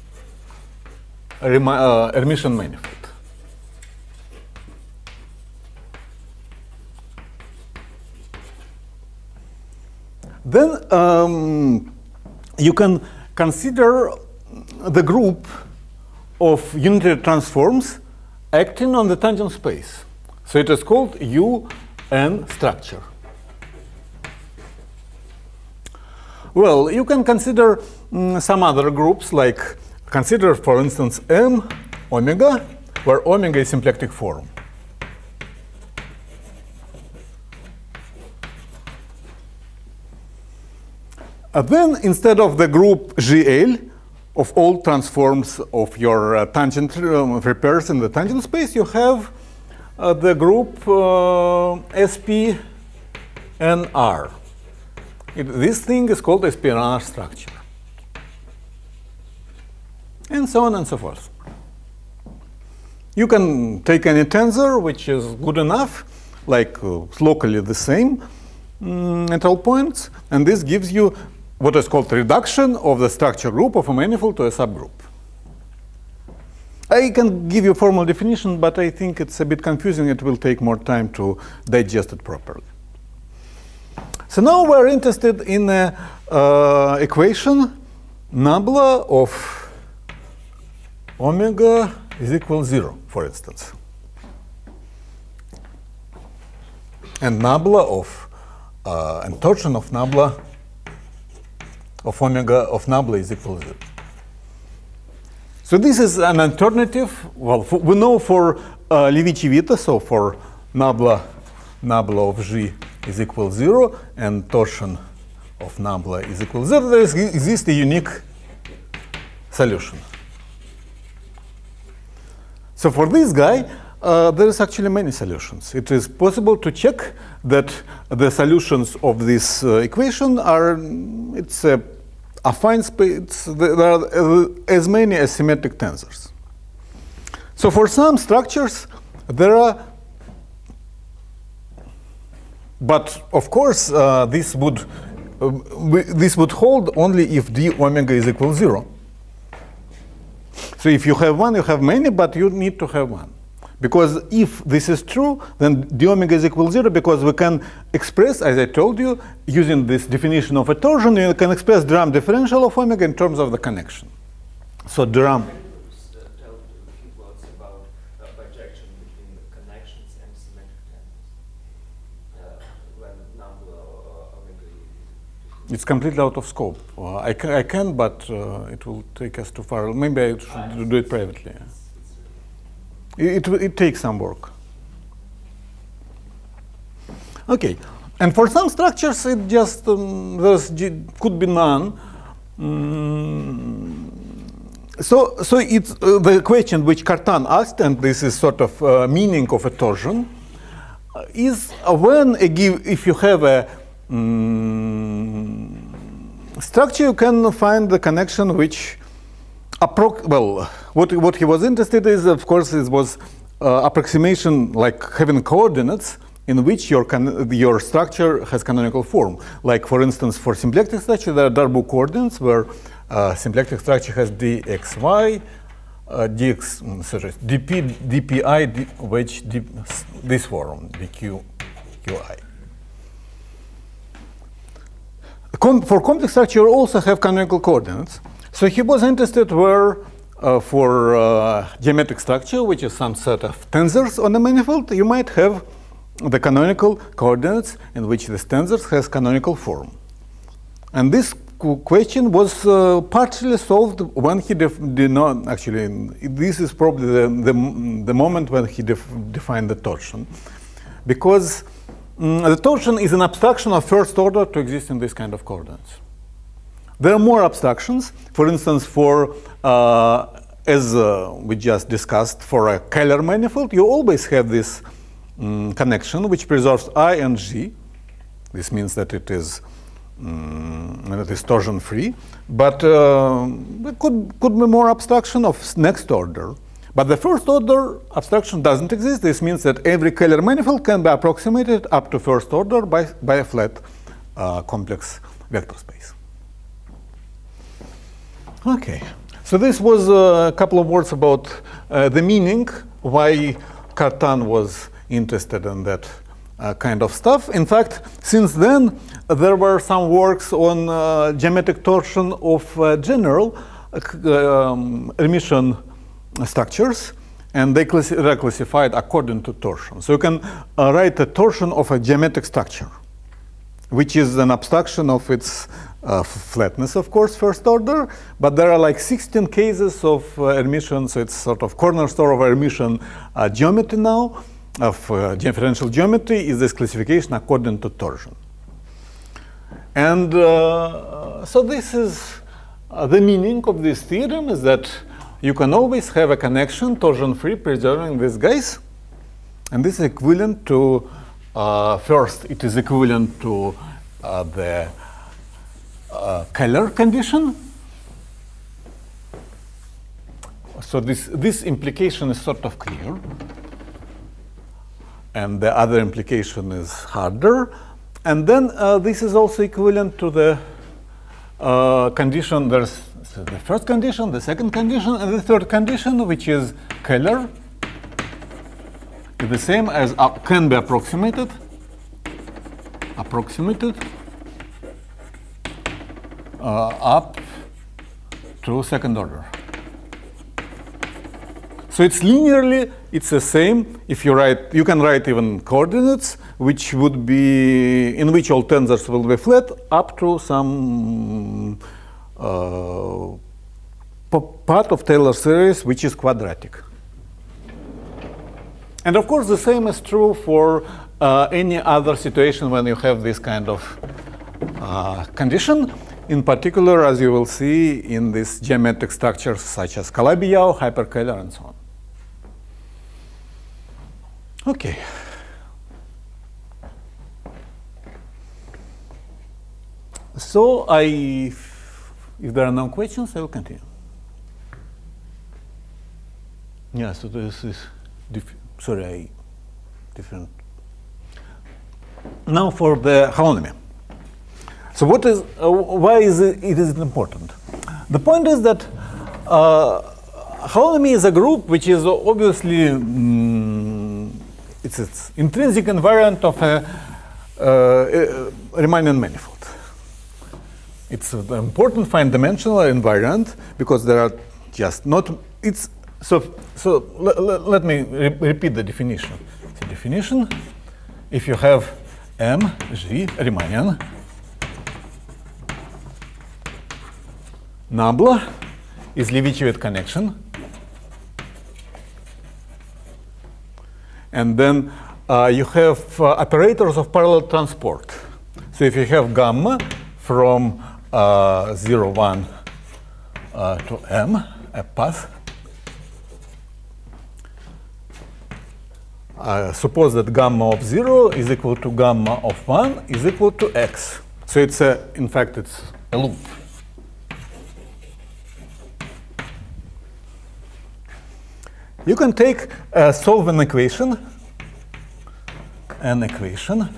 Uh, Hermitian manifold. Then um, you can consider the group of unitary transforms acting on the tangent space. So it is called U N structure. Well, you can consider um, some other groups, like consider, for instance, M omega, where omega is symplectic form. Uh, then, instead of the group G L of all transforms of your uh, tangent um, repairs in the tangent space, you have uh, the group uh, S P N R. It, this thing is called S P N R structure. And so on and so forth. You can take any tensor which is good enough, like uh, locally the same um, at all points, and this gives you what is called reduction of the structure group of a manifold to a subgroup. I can give you a formal definition, but I think it's a bit confusing. It will take more time to digest it properly. So now we're interested in an uh, equation, nabla of omega is equal to zero, for instance. And nabla of, uh, and torsion of nabla of omega of nabla is equal to zero. So this is an alternative. Well, for, we know for uh, Levi-Civita, so for nabla, nabla of G is equal to zero, and torsion of nabla is equal to zero, there is, exists a unique solution. So for this guy, uh, there is actually many solutions. It is possible to check that the solutions of this uh, equation are, it's a affine space, there are uh, as many as symmetric tensors. So for some structures, there are, but of course, uh, this would, uh, this would hold only if d omega is equal to zero. So if you have one, you have many, but you need to have one. Because if this is true, then d omega is equal to zero, because we can express, as I told you, using this definition of a torsion, you can express Drum differential of omega in terms of the connection. So Drum. Tell a few words about uh, projection between the connections and symmetric tensors. Uh, when number uh, omega is. It's completely out of scope. Uh, I, can, I can, but uh, it will take us too far. Maybe I should I do it privately. Yeah. It, it, it takes some work. Okay, and for some structures, it just um, there's could be none. Mm. So, so it's uh, the question which Cartan asked, and this is sort of uh, meaning of a torsion, uh, is uh, when a give if you have a um, structure, you can find the connection which. Approx well, what, what he was interested in is, of course, it was uh, approximation, like having coordinates in which your, con your structure has canonical form. Like, for instance, for symplectic structure, there are Darboux coordinates where uh, symplectic structure has dxy uh, dx, mm, sorry, dp, dpi, d, which d, this form, dq, qi. Com for complex structure, you also have canonical coordinates. So he was interested where, uh, for uh, geometric structure, which is some set of tensors on a manifold, you might have the canonical coordinates in which this tensor has canonical form. And this question was uh, partially solved when he def did not actually. This is probably the the, the moment when he def defined the torsion, because um, the torsion is an abstraction of first order to exist in this kind of coordinates. There are more abstractions. For instance, for uh, as uh, we just discussed, for a Kähler manifold, you always have this um, connection which preserves I and G. This means that it is Mm, and it is torsion free, but uh, it could, could be more abstraction of next order. But the first order abstraction doesn't exist. This means that every Kähler manifold can be approximated up to first order by, by a flat uh, complex vector space. Okay, so this was a couple of words about uh, the meaning, why Cartan was interested in that Uh, kind of stuff. In fact, since then, uh, there were some works on uh, geometric torsion of uh, general uh, um, Hermitian structures, and they are classified according to torsion. So you can uh, write a torsion of a geometric structure, which is an abstraction of its uh, flatness, of course, first order, but there are like sixteen cases of uh, Hermitian, so it's sort of cornerstone of Hermitian uh, geometry now, of uh, differential geometry, is this classification according to torsion. And uh, so this is uh, the meaning of this theorem, is that you can always have a connection torsion-free preserving these guys. And this is equivalent to, uh, first, it is equivalent to uh, the uh, Kähler condition. So this, this implication is sort of clear. And the other implication is harder. And then uh, this is also equivalent to the uh, condition. There's so the first condition, the second condition, and the third condition, which is Kähler, is the same as uh, can be approximated, approximated uh, up to second order. So it's linearly, it's the same. If you write, you can write even coordinates, which would be, in which all tensors will be flat up to some uh, part of Taylor series, which is quadratic. And of course, the same is true for uh, any other situation when you have this kind of uh, condition. In particular, as you will see in these geometric structures such as Calabi-Yau, hyperkähler, and so on. Okay. So I, if there are no questions, I will continue. Yeah, so this is, diff sorry, I, different. Now for the holonomy. So what is, uh, why is it, it is important? The point is that uh, holonomy is a group which is obviously, mm, it's its intrinsic invariant of a, uh, a Riemannian manifold. It's an important fine dimensional invariant because there are just not, it's, so, so let me re repeat the definition. The definition, if you have M, G, Riemannian, nabla is Levitshev connection. And then uh, you have uh, operators of parallel transport. So if you have gamma from uh, zero, one uh, to M, a path, uh, suppose that gamma of zero is equal to gamma of one is equal to x. So it's a, in fact, it's a loop. You can take, uh, solve an equation, an equation,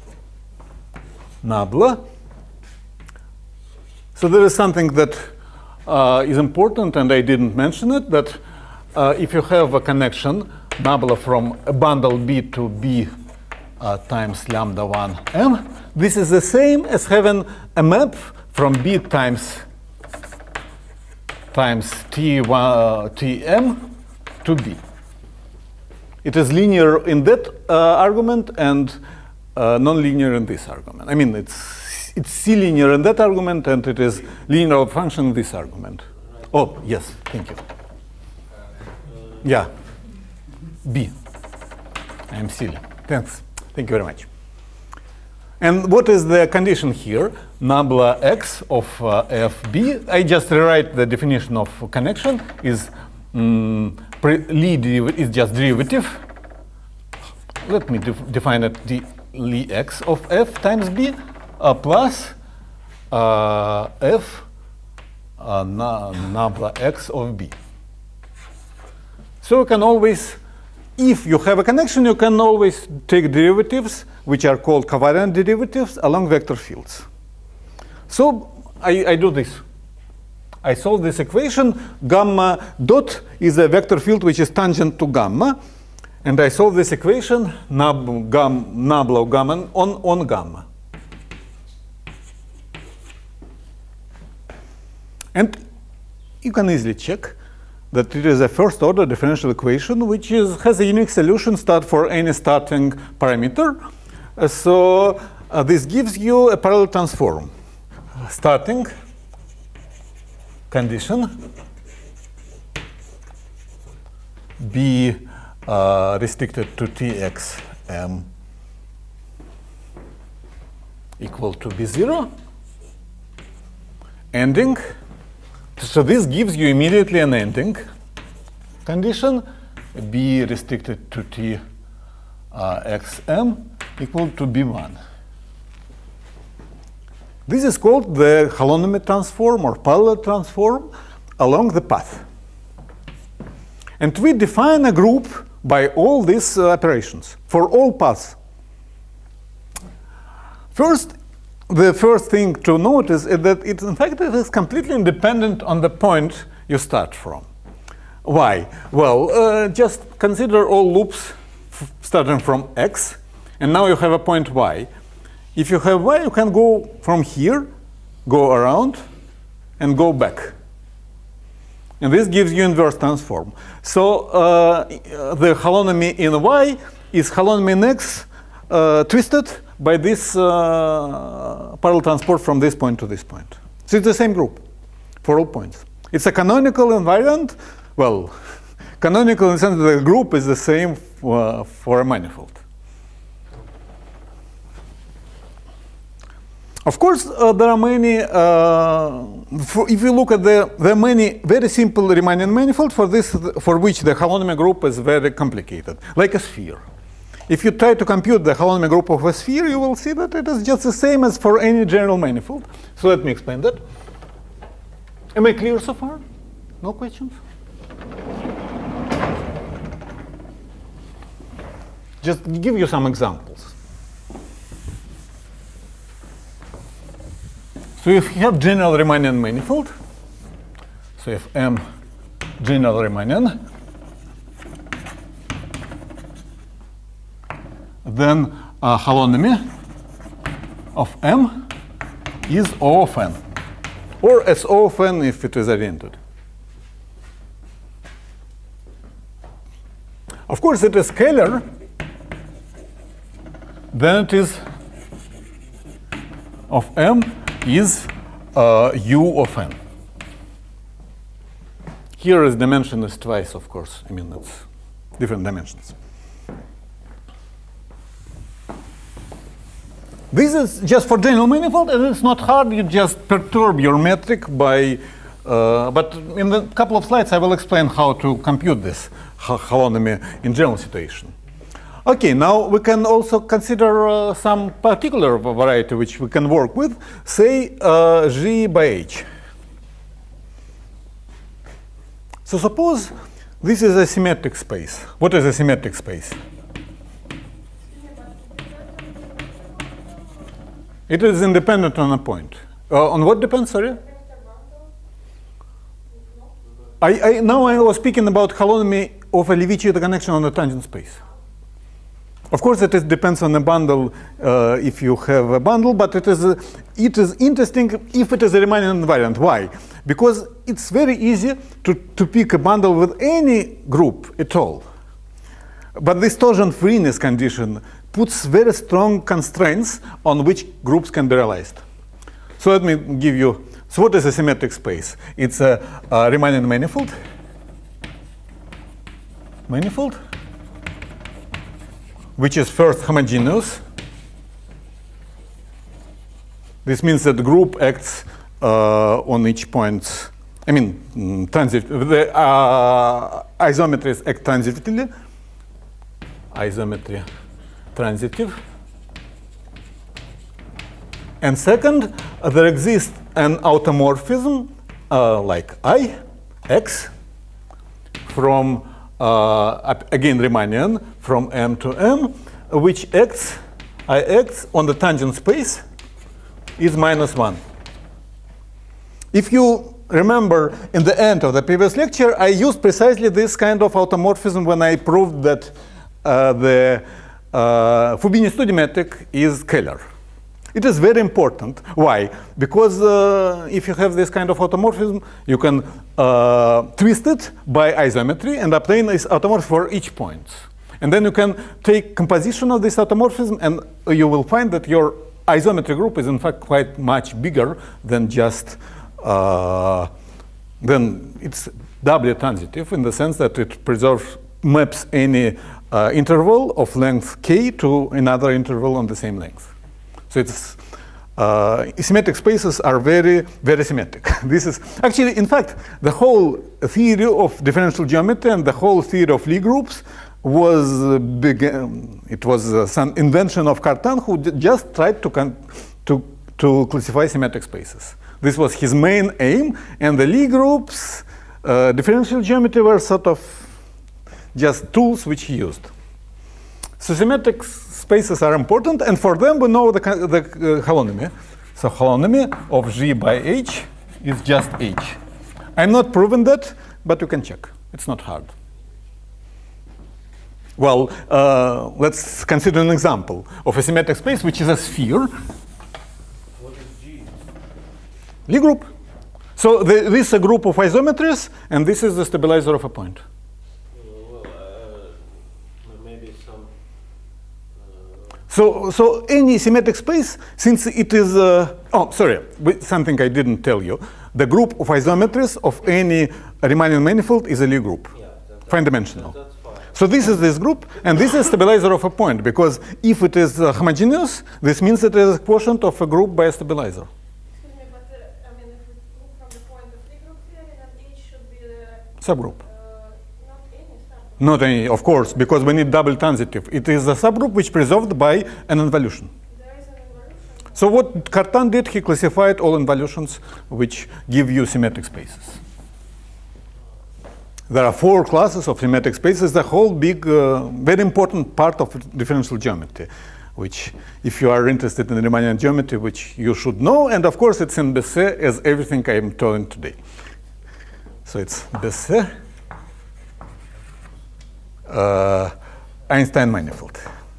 nabla. So there is something that uh, is important, and I didn't mention it, that uh, if you have a connection, nabla from a bundle B to B uh, times lambda one m, this is the same as having a map from B times times T one, uh, Tm to B. It is linear in that uh, argument and uh, non-linear in this argument. I mean, it's it's C-linear in that argument, and it is linear function in this argument. Oh, yes, thank you. Yeah, B. I'm silly. Thanks. Thank you very much. And what is the condition here? Nabla x of uh, Fb. I just rewrite the definition of connection is um, Li is just derivative. Let me def define it: d Li x of f times b uh, plus uh, f uh, na nabla x of b. So you can always, if you have a connection, you can always take derivatives, which are called covariant derivatives, along vector fields. So I, I do this. I solve this equation. Gamma dot is a vector field which is tangent to gamma. And I solve this equation, nab, gam, nabla gamma on, on gamma. And you can easily check that it is a first order differential equation which is, has a unique solution start for any starting parameter. Uh, so uh, this gives you a parallel transform. Starting condition B uh, restricted to Txm equal to B zero. Ending. So this gives you immediately an ending condition B restricted to T uh, xm equal to B one. This is called the holonomy transform or parallel transform along the path. And we define a group by all these uh, operations for all paths. First, the first thing to notice is that it, in fact, it is completely independent on the point you start from. Why? Well, uh, just consider all loops f starting from x, and now you have a point y. If you have y, you can go from here, go around, and go back. And this gives you inverse transform. So uh, the holonomy in y is holonomy in x uh, twisted by this uh, parallel transport from this point to this point. So it's the same group for all points. It's a canonical invariant. Well, canonical in the sense that the group is the same uh, for a manifold. Of course, uh, there are many, uh, for, if you look at the, there are many very simple Riemannian manifolds for, this, for which the holonomy group is very complicated, like a sphere. If you try to compute the holonomy group of a sphere, you will see that it is just the same as for any general manifold. So let me explain that. Am I clear so far? No questions? Just give you some examples. So if you have general Riemannian manifold, so if M general Riemannian, then uh, holonomy of M is O of n, or as O of n if it is oriented. Of course, it is scalar, then it is of M is uh, U of n. Here is dimension is twice, of course. I mean, it's different dimensions. This is just for general manifold, and it's not hard. You just perturb your metric by, uh, but in a couple of slides I will explain how to compute this holonomy in general situation. Okay, now we can also consider uh, some particular variety which we can work with, say uh, G by H. So suppose this is a symmetric space. What is a symmetric space? It is independent on a point. Uh, on what depends, sorry? I, I, now I was speaking about holonomy of a Levi-Chitto connection on the tangent space. Of course, it is, depends on the bundle uh, if you have a bundle, but it is, uh, it is interesting if it is a Riemannian invariant. Why? Because it's very easy to, to pick a bundle with any group at all. But this torsion freeness condition puts very strong constraints on which groups can be realized. So let me give you, so what is a symmetric space? It's a, a Riemannian manifold. Manifold. Which is first homogeneous. This means that the group acts uh, on each point. I mean, mm, transit, the uh, isometries act transitively. Isometry transitive. And second, uh, there exists an automorphism uh, like I, X, from Uh, again Riemannian from M to M, which acts, I acts on the tangent space is minus one. If you remember in the end of the previous lecture, I used precisely this kind of automorphism when I proved that uh, the uh, Fubini-Studi metric is scalar. It is very important. Why? Because uh, if you have this kind of automorphism, you can uh, twist it by isometry and obtain this automorphism for each point. And then you can take composition of this automorphism, and you will find that your isometry group is in fact quite much bigger than just, uh, then it's doubly transitive in the sense that it preserves, maps any uh, interval of length k to another interval on the same length. So it's uh, symmetric spaces are very, very symmetric. This is actually, in fact, the whole theory of differential geometry and the whole theory of Lie groups was uh, big. Um, it was uh, some invention of Cartan, who just tried to con to to classify symmetric spaces. This was his main aim, and the Lie groups, uh, differential geometry were sort of just tools which he used. So symmetric spaces are important, and for them we know the, the uh, holonomy. So holonomy of G by H is just H. I'm not proving that, but you can check. It's not hard. Well, uh, let's consider an example of a symmetric space, which is a sphere. What is G? Lie group. So the, this is a group of isometries, and this is the stabilizer of a point. So, so any symmetric space, since it is, uh, oh, sorry, something I didn't tell you. The group of isometries of any Riemannian manifold is a Lie group, yeah, that, fine dimensional. That, that's fine. So this is this group, and this is stabilizer of a point, because if it is uh, homogeneous, this means it is a quotient of a group by a stabilizer. Excuse me, but uh, I mean, if we look from the point of Lie group theory, then H should be the subgroup. Not Not any, of course, because we need double transitive. It is a subgroup which preserved by an involution. There is an involution. So what Cartan did, he classified all involutions which give you symmetric spaces. There are four classes of symmetric spaces, the whole big, uh, very important part of differential geometry, which, if you are interested in Riemannian geometry, which you should know, and of course it's in Bessay as everything I am telling today. So it's Bessay. Uh, Einstein manifold.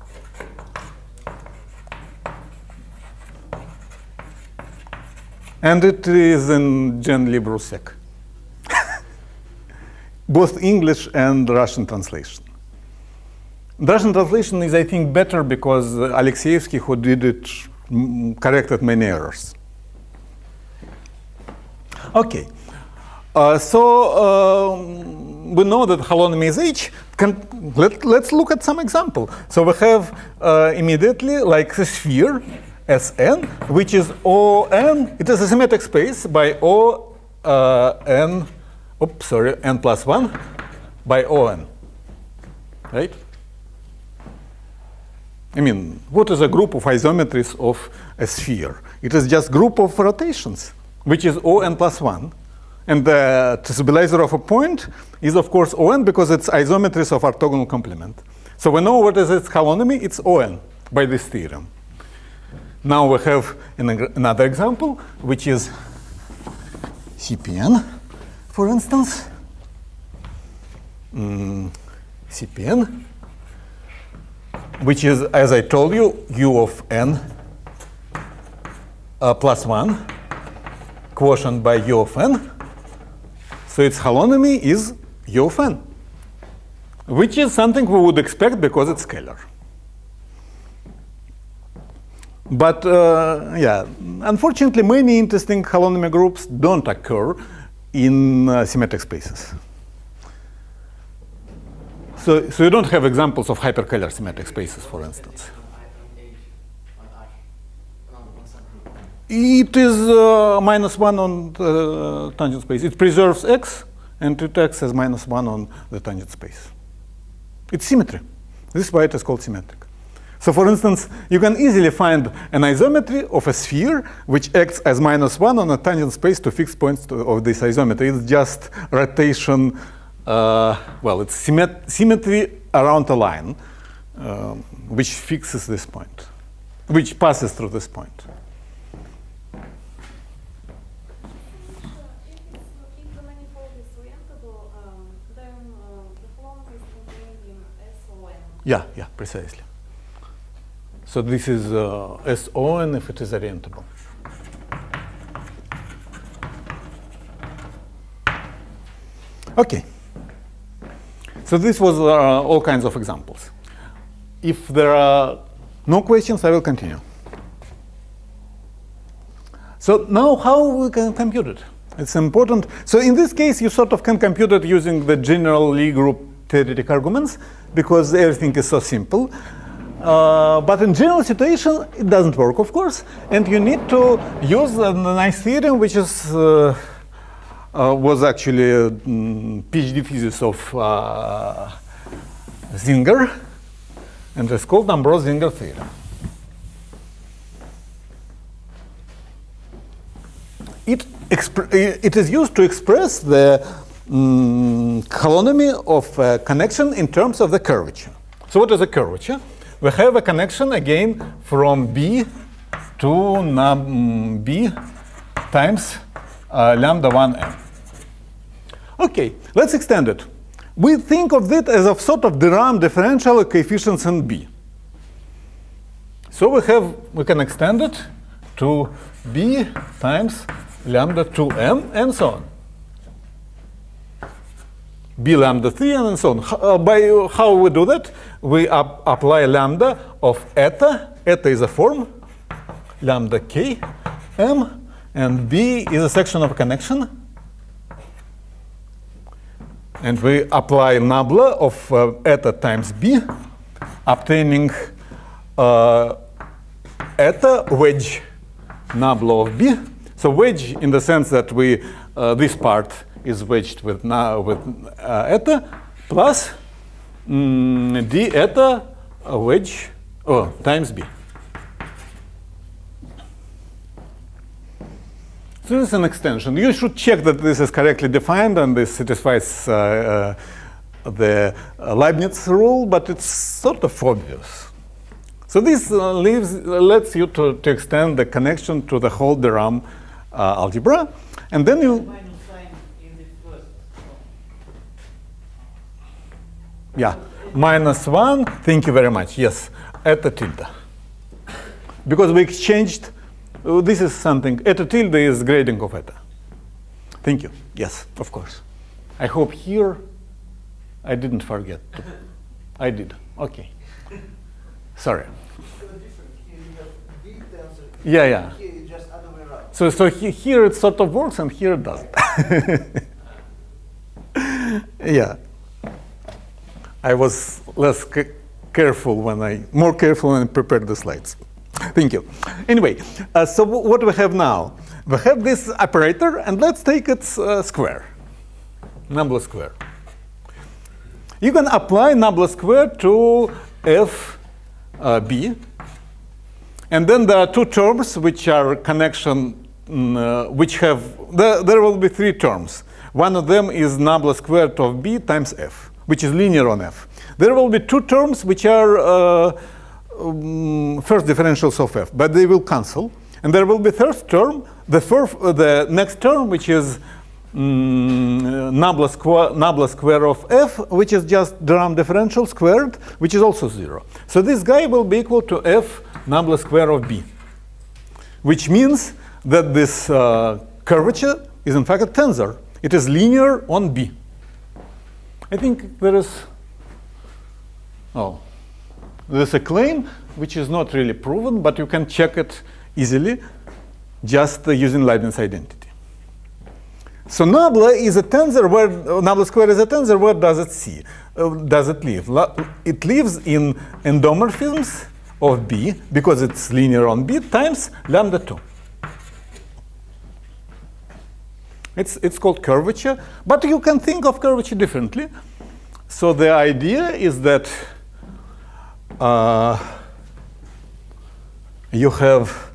And it is in Jean Libre-Sec. Both English and Russian translation. The Russian translation is, I think, better because uh, Alexeyevsky, who did it, mm, corrected many errors. Okay. Uh, so um, we know that holonomy is H. Can, let, let's look at some example. So we have uh, immediately like a sphere S n, which is O n. It is a symmetric space by O uh, n. Oops, sorry, n plus one by O n. Right? I mean, what is a group of isometries of a sphere? It is just group of rotations, which is O n plus one. And the stabilizer of a point is, of course, O n because it's isometries of orthogonal complement. So we know what is its holonomy. It's O n by this theorem. Now we have an, another example, which is C P n, for instance. um, C P n, which is, as I told you, U of n uh, plus one, quotient by U of n. So its holonomy is U of n, which is something we would expect because it's scalar. But uh, yeah, unfortunately, many interesting holonomy groups don't occur in uh, symmetric spaces. So, so you don't have examples of hyperkähler symmetric spaces, for instance. It is uh, minus one on the tangent space. It preserves x, and it acts as minus one on the tangent space. It's symmetry. This is why it is called symmetric. So for instance, you can easily find an isometry of a sphere which acts as minus one on a tangent space to fixed points to, of this isometry. It's just rotation, uh, well, it's symmet symmetry around a line, uh, which fixes this point, which passes through this point. Yeah, yeah, precisely. So this is uh, S O N if it is orientable. Okay. So this was uh, all kinds of examples. If there are no questions, I will continue. So now how we can compute it? It's important. So in this case, you sort of can compute it using the general Lie group theoretic arguments, because everything is so simple. Uh, but in general situation, it doesn't work, of course, and you need to use a nice theorem, which is uh, uh, was actually a um, PhD thesis of uh, Zinger, and it's called Ambrose-Zinger theorem. It, it is used to express the um, holonomy of a connection in terms of the curvature. So what is a curvature? We have a connection again from B to num B times uh, lambda one m. Okay, let's extend it. We think of it as a sort of de Rham differential coefficients in B. So we have we can extend it to B times lambda two m and so on. B lambda three and so on. Uh, by how we do that? We ap apply lambda of eta. Eta is a form. Lambda k m, and B is a section of a connection. And we apply nabla of uh, eta times B, obtaining uh, eta wedge nabla of B. So wedge in the sense that we uh, this part is wedged with now with uh, eta plus mm, d eta uh, wedge oh, times B. So this is an extension. You should check that this is correctly defined and this satisfies uh, uh, the uh, Leibniz rule, but it's sort of obvious. So this uh, leaves uh, lets you to, to extend the connection to the whole de Rham uh, algebra, and then you. Yeah, minus one, thank you very much. Yes, eta tilde. Because we exchanged, uh, this is something, eta tilde is grading of eta. Thank you. Yes, of course. I hope here I didn't forget. To. I did. Okay. Sorry. Yeah, yeah. So, so he, here it sort of works and here it doesn't. Yeah. I was less ca careful when I, more careful when I prepared the slides. Thank you. Anyway, uh, so w what we have now? We have this operator, and let's take its uh, square, nabla square. You can apply nabla square to f uh, b, and then there are two terms which are connection, uh, which have, there, there will be three terms. One of them is nabla squared of b times f, which is linear on f. There will be two terms which are uh, um, first differentials of f, but they will cancel. And there will be third term, the, first, uh, the next term, which is mm, nabla, squa nabla square of f, which is just the Ram differential squared, which is also zero. So this guy will be equal to f nabla square of b, which means that this uh, curvature is in fact a tensor. It is linear on b. I think there is, oh, there's a claim which is not really proven, but you can check it easily just uh, using Leibniz identity. So nabla is a tensor where, uh, nabla square is a tensor, where does it see? Uh, does it live? La it lives in endomorphisms of b, because it's linear on b, times lambda two. It's, it's called curvature, but you can think of curvature differently. So the idea is that uh, you have,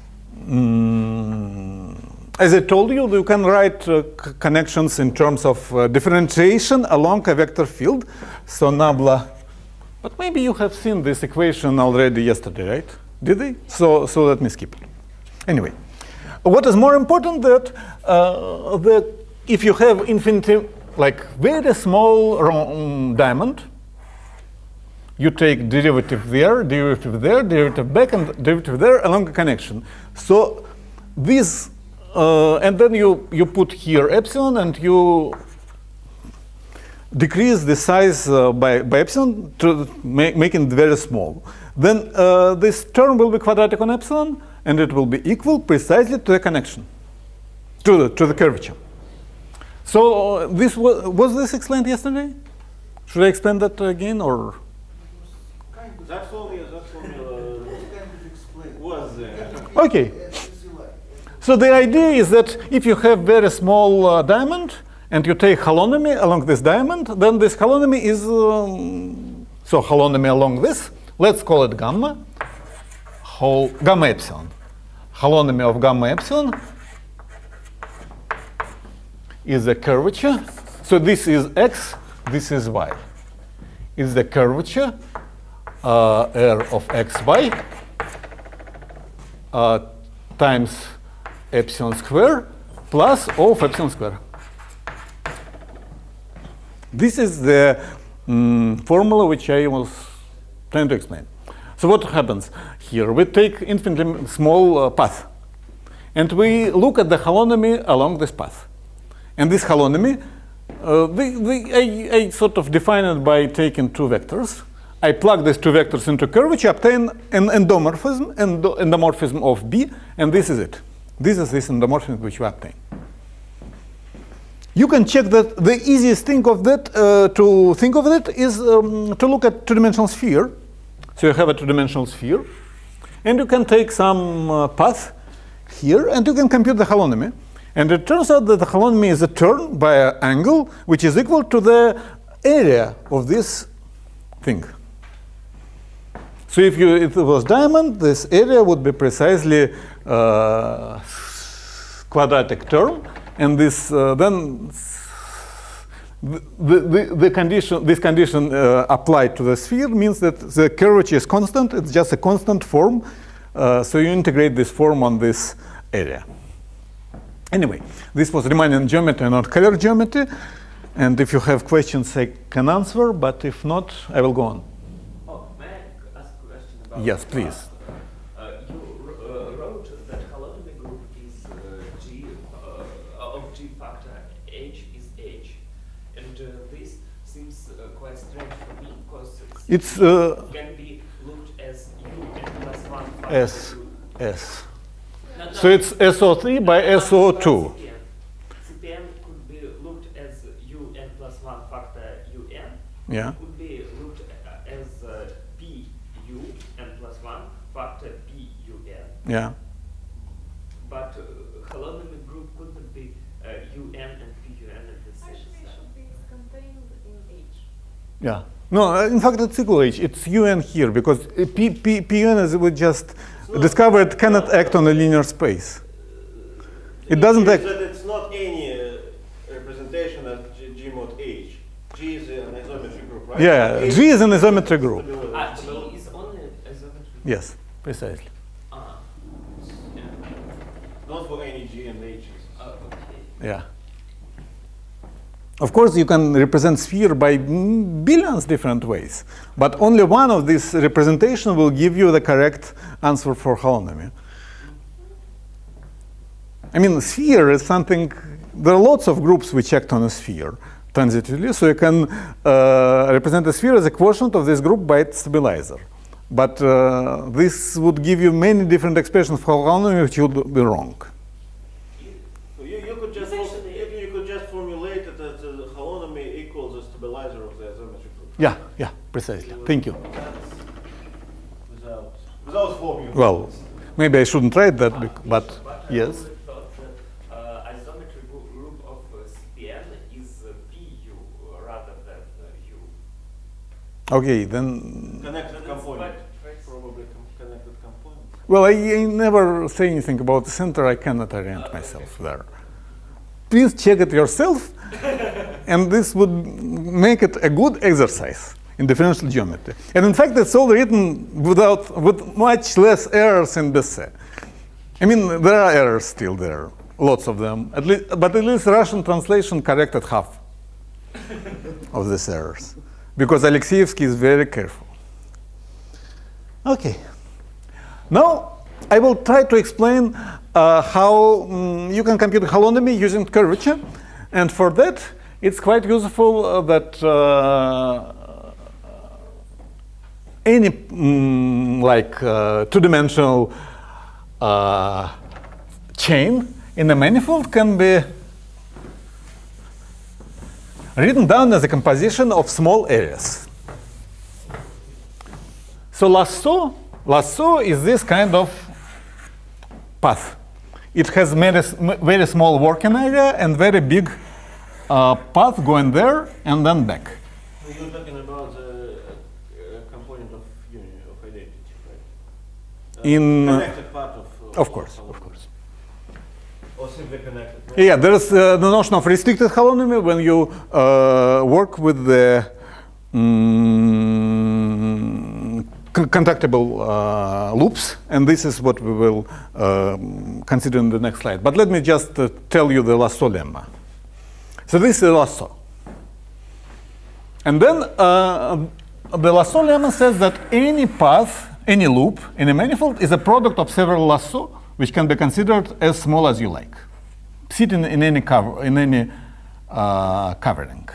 mm, as I told you, you can write uh, connections in terms of uh, differentiation along a vector field. So nabla, but maybe you have seen this equation already yesterday, right? Did they? So, so let me skip it. Anyway. What is more important that uh, the, if you have infinity, like very small round diamond, you take derivative there, derivative there, derivative back, and derivative there along a connection. So this, uh, and then you, you put here epsilon, and you decrease the size uh, by, by epsilon to make, make it very small. Then uh, this term will be quadratic on epsilon, and it will be equal precisely to the connection, to the, to the curvature. So uh, this was, was this explained yesterday? Should I explain that again, or? Kind of. That formula, that formula kind of explained. was there. Okay. So the idea is that if you have very small uh, diamond, and you take holonomy along this diamond, then this holonomy is, um, so holonomy along this, let's call it gamma, whole gamma epsilon. Holonomy of gamma epsilon is a curvature. So this is x, this is y. Is the curvature uh, R of xy uh, times epsilon square plus O of epsilon square. This is the um, formula which I was trying to explain. So what happens here? We take infinitely small uh, path, and we look at the holonomy along this path. And this holonomy, uh, the, the, I, I sort of define it by taking two vectors. I plug these two vectors into curvature, obtain an endomorphism, endo, endomorphism of B, and this is it. This is this endomorphism which we obtain. You can check that the easiest thing of that, uh, to think of that, is um, to look at two-dimensional sphere. So you have a two-dimensional sphere, and you can take some uh, path here, and you can compute the holonomy. And it turns out that the holonomy is a turn by an angle which is equal to the area of this thing. So if, you, if it was diamond, this area would be precisely uh, quadratic term, and this uh, then the, the, the condition, this condition uh, applied to the sphere means that the curvature is constant. It's just a constant form. Uh, so you integrate this form on this area. Anyway, this was Riemannian geometry, not Kähler geometry. And if you have questions, I can answer. But if not, I will go on. Oh, may I ask a question about? Yes, please. Uh, you uh, wrote that holonomy group is uh, G uh, of G factor H is H, and uh, this seems uh, quite strange for me because It's uh, can be looked as U n plus one factor S U. S. No, no, So it's S O three by S O two. C P M. C P M could be looked as U n plus one factor U n. Yeah. Could be looked uh, as uh, P U n plus one factor P U n. Yeah. But uh, holonomy group couldn't be uh, U n and P U n at the same Actually, it time. should be contained in H. Yeah. No, uh, in fact, it's equal H. It's U n here because uh, P, P, P U n, as we just discovered, cannot act on a linear space. It doesn't act. That it's not any uh, representation as G, G mod H. G is an isometry group, right? Yeah, H G is an isometry group. Ah, G is only isometry. Yes, precisely. Ah, yeah. Not for any G and H's. Uh, okay. Yeah. Of course, you can represent sphere by billions different ways, but only one of these representation will give you the correct answer for holonomy. I mean, sphere is something, there are lots of groups which act on a sphere transitively, so you can uh, represent a sphere as a quotient of this group by its stabilizer. But uh, this would give you many different expressions for holonomy which would be wrong. So you, you, could just you, you could just formulate it that the holonomy equals the stabilizer of the isometry group. Yeah, yeah, precisely. Thank you. Without, without formula. Well, maybe I shouldn't write that, bec but, but yes. I thought that uh, isometry group of uh, C P N is uh, P U rather than uh, U. Okay, then. Connected component. Probably com connected component. Well, I, I never say anything about the center. I cannot orient uh, myself okay. there. Please check it yourself, and this would make it a good exercise in differential geometry. And in fact, it's all written without, with much less errors in Besset. I mean, there are errors still there, lots of them. At least, but at least Russian translation corrected half of these errors, because Alexeyevsky is very careful. Okay. Now, I will try to explain uh, how um, you can compute holonomy using curvature. And for that, it's quite useful uh, that uh, any mm, like uh, two-dimensional uh, chain in a manifold can be written down as a composition of small areas. So lasso, lasso is this kind of path. It has very, very small working area and very big uh, path going there and then back. So you're talking about the uh, component of union of identity, right? Uh, In connected part of. Uh, of course, of course. Or simply connected. Right? Yeah, there is uh, the notion of restricted holonomy when you uh, work with the. Um, contactable uh, loops, and this is what we will um, consider in the next slide. But let me just uh, tell you the lasso lemma. So this is a lasso. And then uh, the lasso lemma says that any path, any loop in a manifold is a product of several lasso, which can be considered as small as you like, sitting in any cover, in any uh, covering.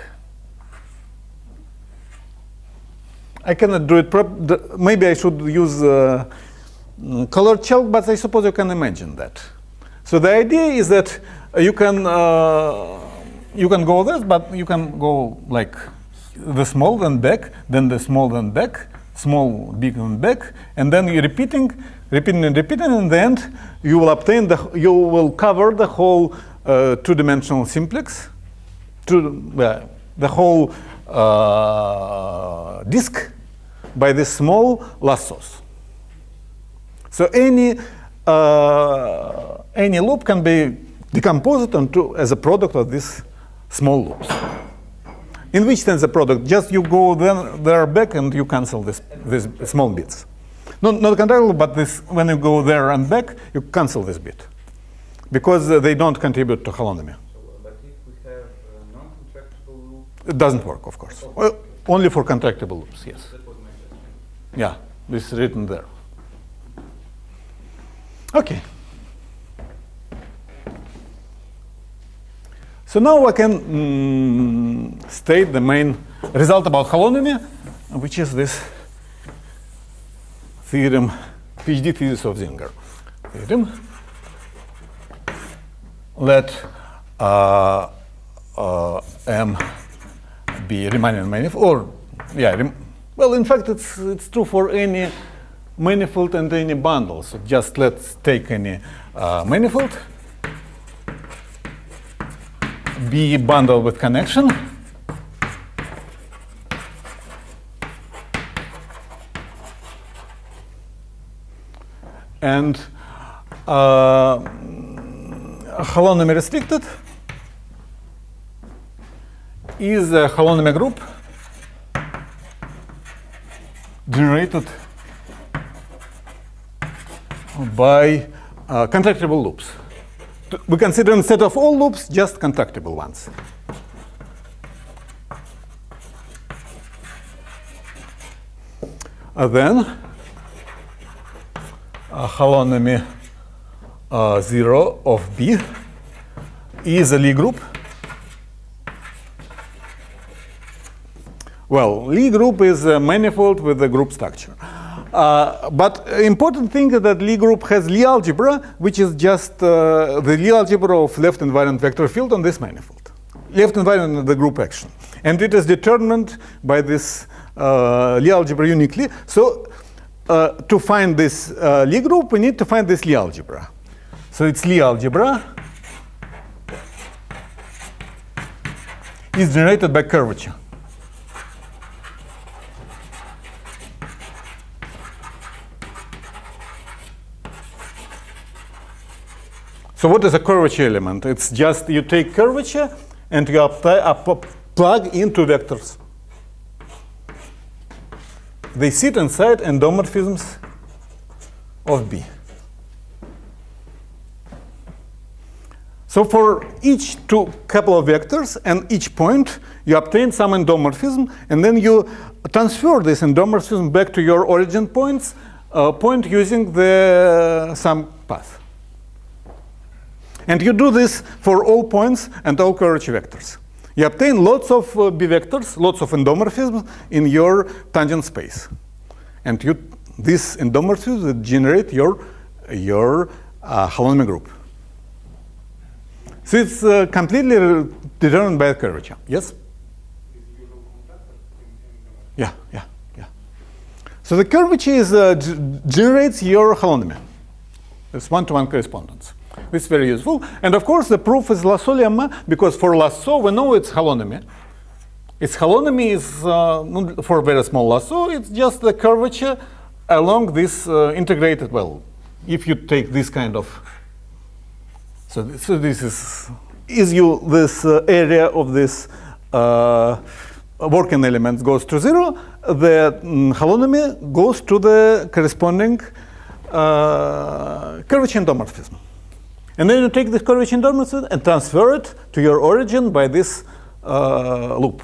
I cannot do it. Prop maybe I should use uh, colored chalk, but I suppose you can imagine that. So the idea is that you can uh, you can go this, but you can go like the small then back, then the small then back, small big then back, and then you're repeating, repeating and repeating. And in the end, you will obtain the you will cover the whole uh, two-dimensional simplex, two, uh, the whole. Uh, disk by the small lassos. So any uh, any loop can be decomposed into as a product of these small loops. In which sense the product? Just you go then there back and you cancel this these small bits. Not not contactable, but this when you go there and back, you cancel this bit because uh, they don't contribute to holonomy. It doesn't work, of course. Well, only for contractible loops, yes. Yeah, this is written there. Okay. So now I can mm, state the main result about holonomy, which is this theorem, PhD thesis of Zinger. Theorem. Let uh, uh, M be Riemannian manifold, or yeah, rem well, in fact, it's it's true for any manifold and any bundle. So just let's take any uh, manifold, be bundle with connection, and uh, holonomy restricted is a holonomy group generated by uh, contractible loops. We consider instead of all loops just contractible ones. uh, then uh, holonomy uh, zero of B is a Lie group. Well, Lie group is a manifold with a group structure. Uh, but important thing is that Lie group has Lie algebra, which is just uh, the Lie algebra of left invariant vector field on this manifold. Left invariant is the group action. And it is determined by this uh, Lie algebra uniquely. So uh, to find this uh, Lie group, we need to find this Lie algebra. So it's Lie algebra is generated by curvature. So what is a curvature element? It's just you take curvature and you apply, up, plug into vectors. They sit inside endomorphisms of B. So for each two couple of vectors and each point, you obtain some endomorphism, and then you transfer this endomorphism back to your origin points, uh, point using the some path. And you do this for all points and all curvature vectors. You obtain lots of uh, B vectors, lots of endomorphisms in your tangent space. And you, this endomorphism will generate your, your uh, holonomy group. So it's uh, completely determined by curvature. Yes? Yeah, yeah, yeah. So the curvature is, uh, generates your holonomy. It's one-to-one correspondence. It's very useful. And of course, the proof is Lasso lemma, because for Lasso, we know it's holonomy. Its holonomy is, uh, for a very small Lasso, it's just the curvature along this uh, integrated, well, if you take this kind of, so, th so this is, is you, this uh, area of this uh, working element goes to zero, the mm, holonomy goes to the corresponding uh, curvature endomorphism. And then you take this curvature endomorphism and transfer it to your origin by this uh, loop.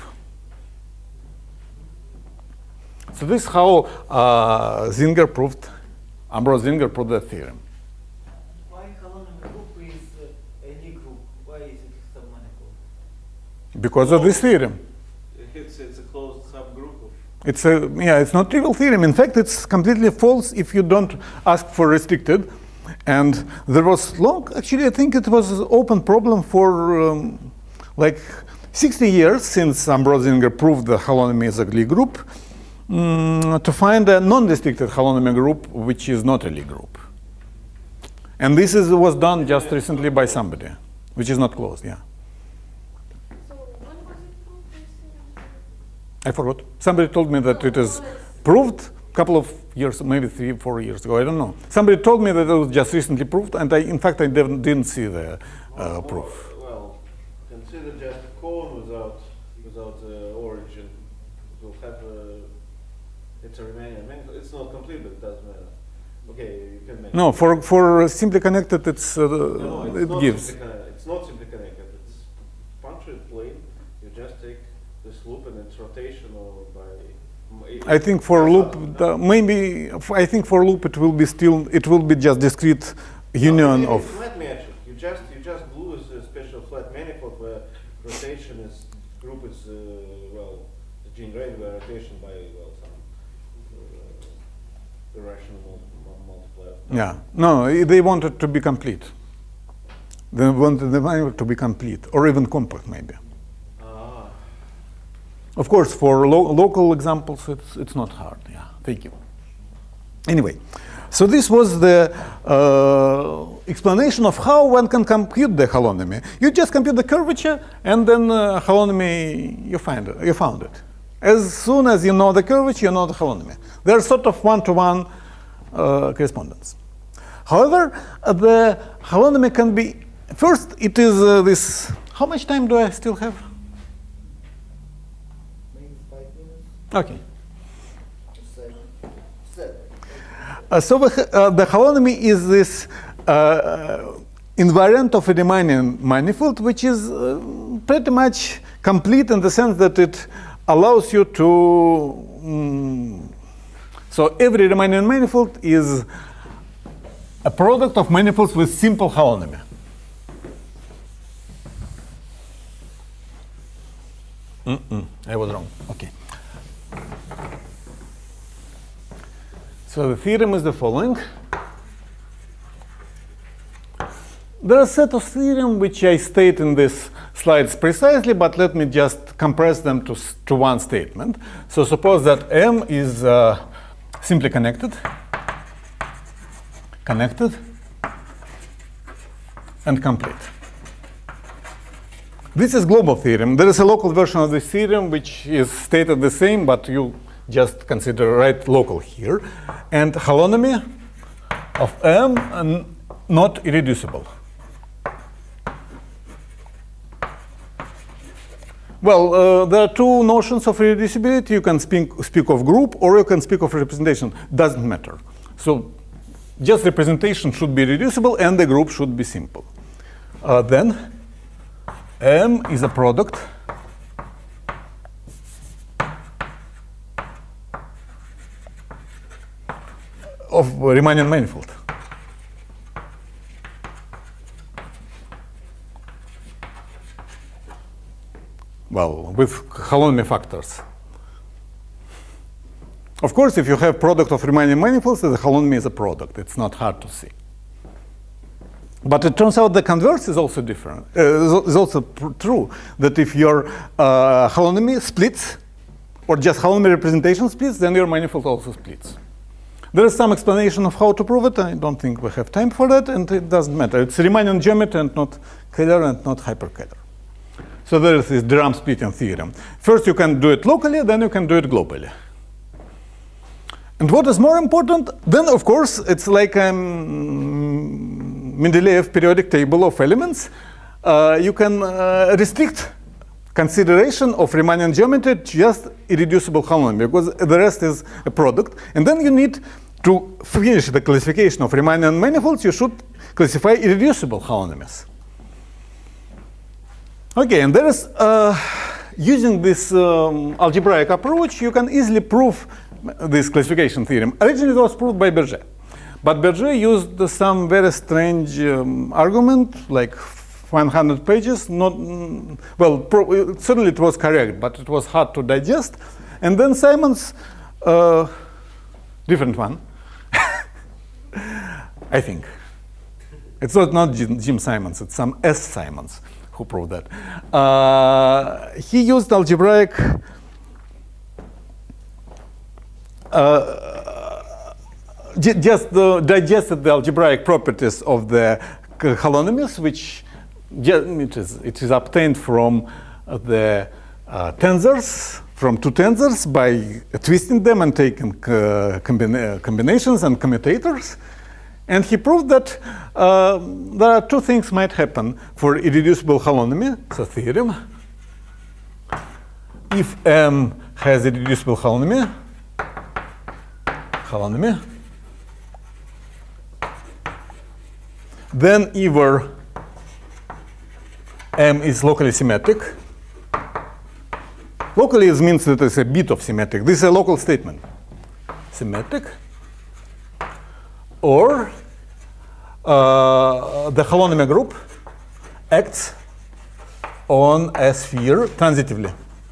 So this is how uh, Zinger proved, Ambrose Zinger proved that theorem. Why holonomy group is uh, a Lie group? Why is it submanifold? Because of this theorem. It's, it's a closed subgroup of. It's a, yeah, it's not trivial theorem. In fact, it's completely false if you don't ask for restricted. And there was long, actually, I think it was an open problem for um, like sixty years since Ambrose Zinger proved the holonomy is a Lie group, um, to find a non-restricted holonomy group which is not a Lie group. And this is, was done just recently by somebody, which is not closed, yeah. So when was it proved? This, uh, I forgot. Somebody told me that it is proved a couple of years, maybe three, four years ago, I don't know. Somebody told me that it was just recently proved, and I, in fact, I didn't, didn't see the uh, proof. Well, consider just a cone without without uh, origin. It will have a, it's a Riemannian manifold. It's not complete, but it doesn't matter. Okay, you can make. No, for for simply connected, it's uh, no, no, it's it not gives. Simply it's not simply connected. It's punctured plane. You just take this loop and it's rotational by. I think for loop, the, maybe I think for loop it will be still it will be just discrete union no, of. Flat magic. You just you just glue a special flat manifold where rotation is group is uh, well generated by rotation by well some uh, irrational multiplier. Yeah, no, they want it to be complete. They wanted the manifold to be complete or even compact maybe. Of course, for lo local examples, it's, it's not hard. Yeah, thank you. Anyway, so this was the uh, explanation of how one can compute the holonomy. You just compute the curvature, and then uh, holonomy, you find it, you found it. As soon as you know the curvature, you know the holonomy. They're sort of one-to-one uh, correspondence. However, uh, the holonomy can be, first it is uh, this, how much time do I still have? Okay. Uh, so the, uh, the holonomy is this uh, invariant of a Riemannian manifold, which is uh, pretty much complete in the sense that it allows you to um, So every Riemannian manifold is a product of manifolds with simple holonomy. Mm-mm, I was wrong. Okay. So the theorem is the following. There are a set of theorems which I state in these slides precisely, but let me just compress them to, to one statement. So suppose that M is uh, simply connected, connected, and complete. This is global theorem. There is a local version of this theorem which is stated the same, but you just consider right local here. And holonomy of M uh, not irreducible. Well, uh, there are two notions of irreducibility. You can speak, speak of group, or you can speak of representation. Doesn't matter. So just representation should be reducible, and the group should be simple. Uh, then M is a product of Riemannian manifold. Well, with holonomy factors. Of course, if you have product of Riemannian manifolds, the holonomy is a product. It's not hard to see. But it turns out the converse is also different. Uh, is also true that if your uh, holonomy splits, or just holonomy representation splits, then your manifold also splits. There is some explanation of how to prove it. I don't think we have time for that, and it doesn't matter. It's Riemannian geometry and not Kähler and not hyperkähler. So there is this de Rham splitting theorem. First you can do it locally, then you can do it globally. And what is more important, then of course it's like a um, Mendeleev periodic table of elements. Uh, you can uh, restrict consideration of Riemannian geometry to just irreducible holonomy, because the rest is a product. And then you need to finish the classification of Riemannian manifolds, you should classify irreducible holonomies. Okay, and there is, uh, using this um, algebraic approach, you can easily prove this classification theorem. Originally it was proved by Berger. But Berger used uh, some very strange um, argument, like one hundred pages. Not, mm, well, pro certainly it was correct, but it was hard to digest. And then Simons, uh, different one, I think. It's not, not Jim, Jim Simons, it's some S. Simons who proved that. Uh, he used algebraic uh, just uh, digested the algebraic properties of the holonomies, which it is, it is obtained from the uh, tensors, from two tensors by twisting them and taking uh, combina combinations and commutators. And he proved that uh, there are two things might happen for irreducible holonomy. So theorem, if M has irreducible holonomy, holonomy, then either M is locally symmetric. Locally means that it's a bit of symmetric. This is a local statement. Symmetric. Or uh, the holonomy group acts on a sphere transitively.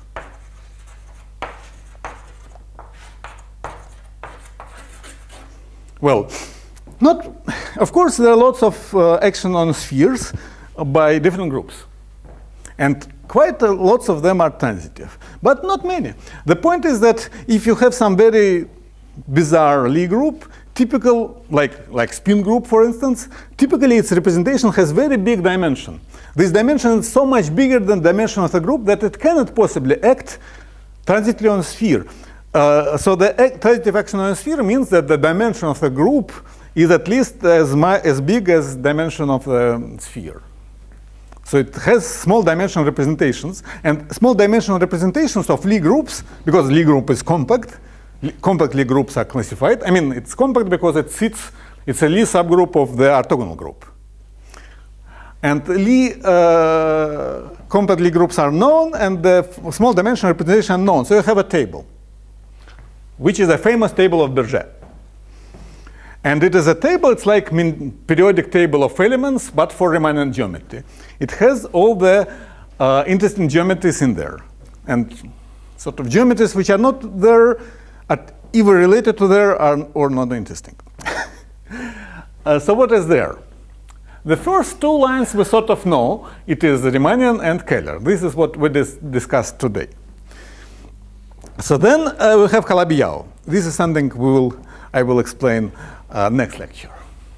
Well, not, of course, there are lots of uh, action on spheres by different groups. And quite a, lots of them are transitive, but not many. The point is that if you have some very bizarre Lie group, typical, like, like spin group, for instance, typically its representation has very big dimension. This dimension is so much bigger than the dimension of the group that it cannot possibly act transitively on a sphere. Uh, so the act, transitive action on a sphere means that the dimension of the group is at least as, as big as dimension of the sphere. So it has small dimensional representations, and small dimensional representations of Lie groups, because Lie group is compact, compact Lie groups are classified. I mean, it's compact because it sits, it's a Lie subgroup of the orthogonal group. And Lie, uh, compact Lie groups are known, and the small dimensional representation are known. So you have a table. which is a famous table of Berger. And it is a table, it's like mean, periodic table of elements, but for Riemannian geometry. It has all the uh, interesting geometries in there. And sort of geometries which are not there, at either related to there are, or not interesting. uh, so what is there? The first two lines we sort of know. It is Riemannian and Kähler. This is what we dis discussed today. So then uh, we have Calabi-Yau. This is something we will, I will explain uh, next lecture.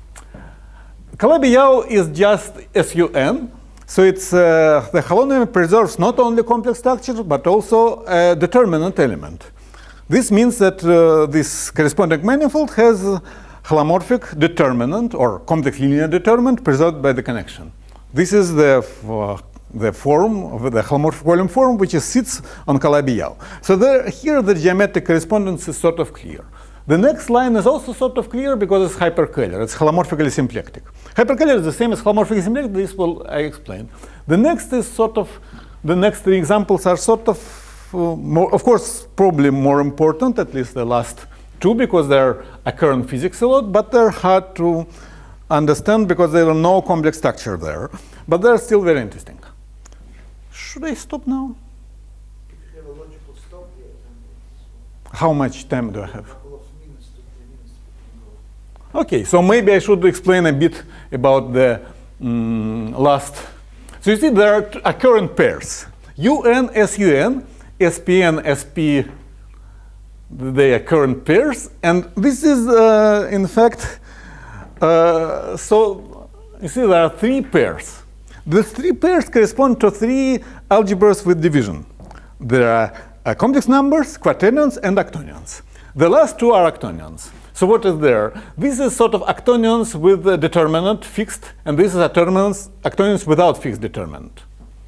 Calabi-Yau is just S U N. So it's uh, the holonomy preserves not only complex structure, but also a determinant element. This means that uh, this corresponding manifold has a holomorphic determinant or complex linear determinant preserved by the connection. This is the uh, the form of the holomorphic volume form which is sits on Calabi-Yau. So there, here the geometric correspondence is sort of clear. The next line is also sort of clear because it's hyperkähler. It's holomorphically symplectic. Hyperkähler is the same as holomorphically symplectic. This will I explain. The next is sort of the next three examples are sort of uh, more, of course, probably more important. At least the last two because they're occur in physics a lot, but they're hard to understand because there are no complex structure there. But they're still very interesting. Should I stop now? If you have a logical stop here, then How much time do I have? a couple of minutes to three minutes we can go. Okay, so maybe I should explain a bit about the um, last. So you see there are occurrent pairs. U N, S U N, S P N, S P, they are current pairs. And this is, uh, in fact, uh, so you see there are three pairs. The three pairs correspond to three algebras with division. There are uh, complex numbers, quaternions, and octonions. The last two are octonions. So what is there? This is sort of octonions with a determinant fixed, and this is octonions, octonions without fixed determinant.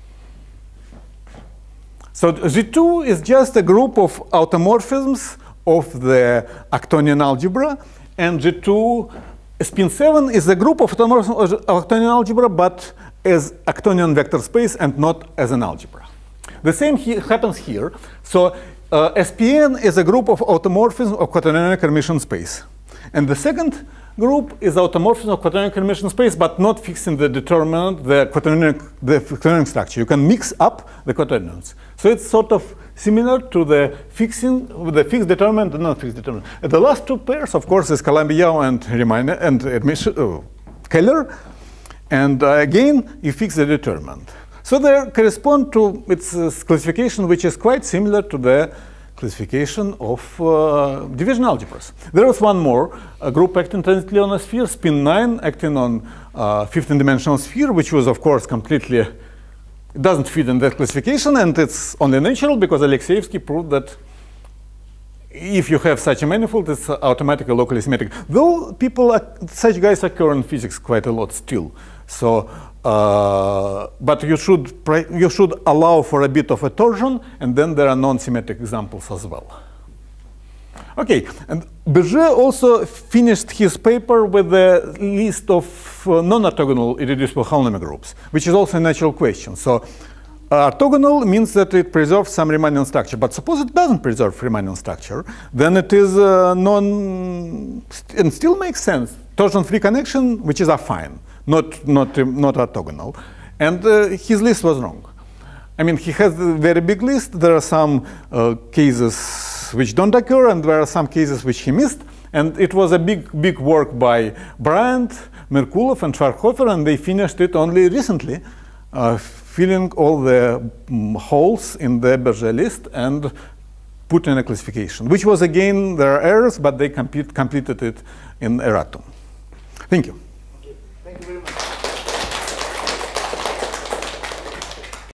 So G two is just a group of automorphisms of the octonion algebra, and G two spin seven is a group of automorphisms of octonion algebra, but as octonion vector space and not as an algebra. The same he happens here. So uh, S P N is a group of automorphisms of quaternionic Hermitian space. And the second group is automorphism of quaternionic Hermitian space, but not fixing the determinant, the quaternionic, the quaternionic structure. You can mix up the quaternions. So it's sort of similar to the fixing with the fixed determinant and non-fixed determinant. And the last two pairs, of course, is Calabi-Yau and Riemann and uh, Kähler. And uh, again, you fix the determinant. So they correspond to its uh, classification, which is quite similar to the classification of uh, division algebras. There is one more, a group acting transitively on a sphere, spin nine, acting on uh, fifteen-dimensional sphere, which was, of course, completely, it doesn't fit in that classification, and it's only natural because Alexeyevsky proved that if you have such a manifold, it's automatically locally symmetric. Though people, are, such guys occur in physics quite a lot still. So, uh, but you should you should allow for a bit of a torsion, and then there are non-symmetric examples as well. Okay, and Berger also finished his paper with a list of uh, non-orthogonal irreducible holonomy groups, which is also a natural question. So, uh, orthogonal means that it preserves some Riemannian structure, but suppose it doesn't preserve Riemannian structure, then it is uh, non st and still makes sense. Torsion-free connection, which is affine, not not uh, not orthogonal, and uh, his list was wrong. I mean, he has a very big list. There are some uh, cases which don't occur, and there are some cases which he missed. And it was a big, big work by Bryant, Merkulov, and Schwarzhofer, and they finished it only recently, uh, filling all the um, holes in the Berger list and put in a classification, which was, again, there are errors, but they complete, completed it in erratum. Thank you.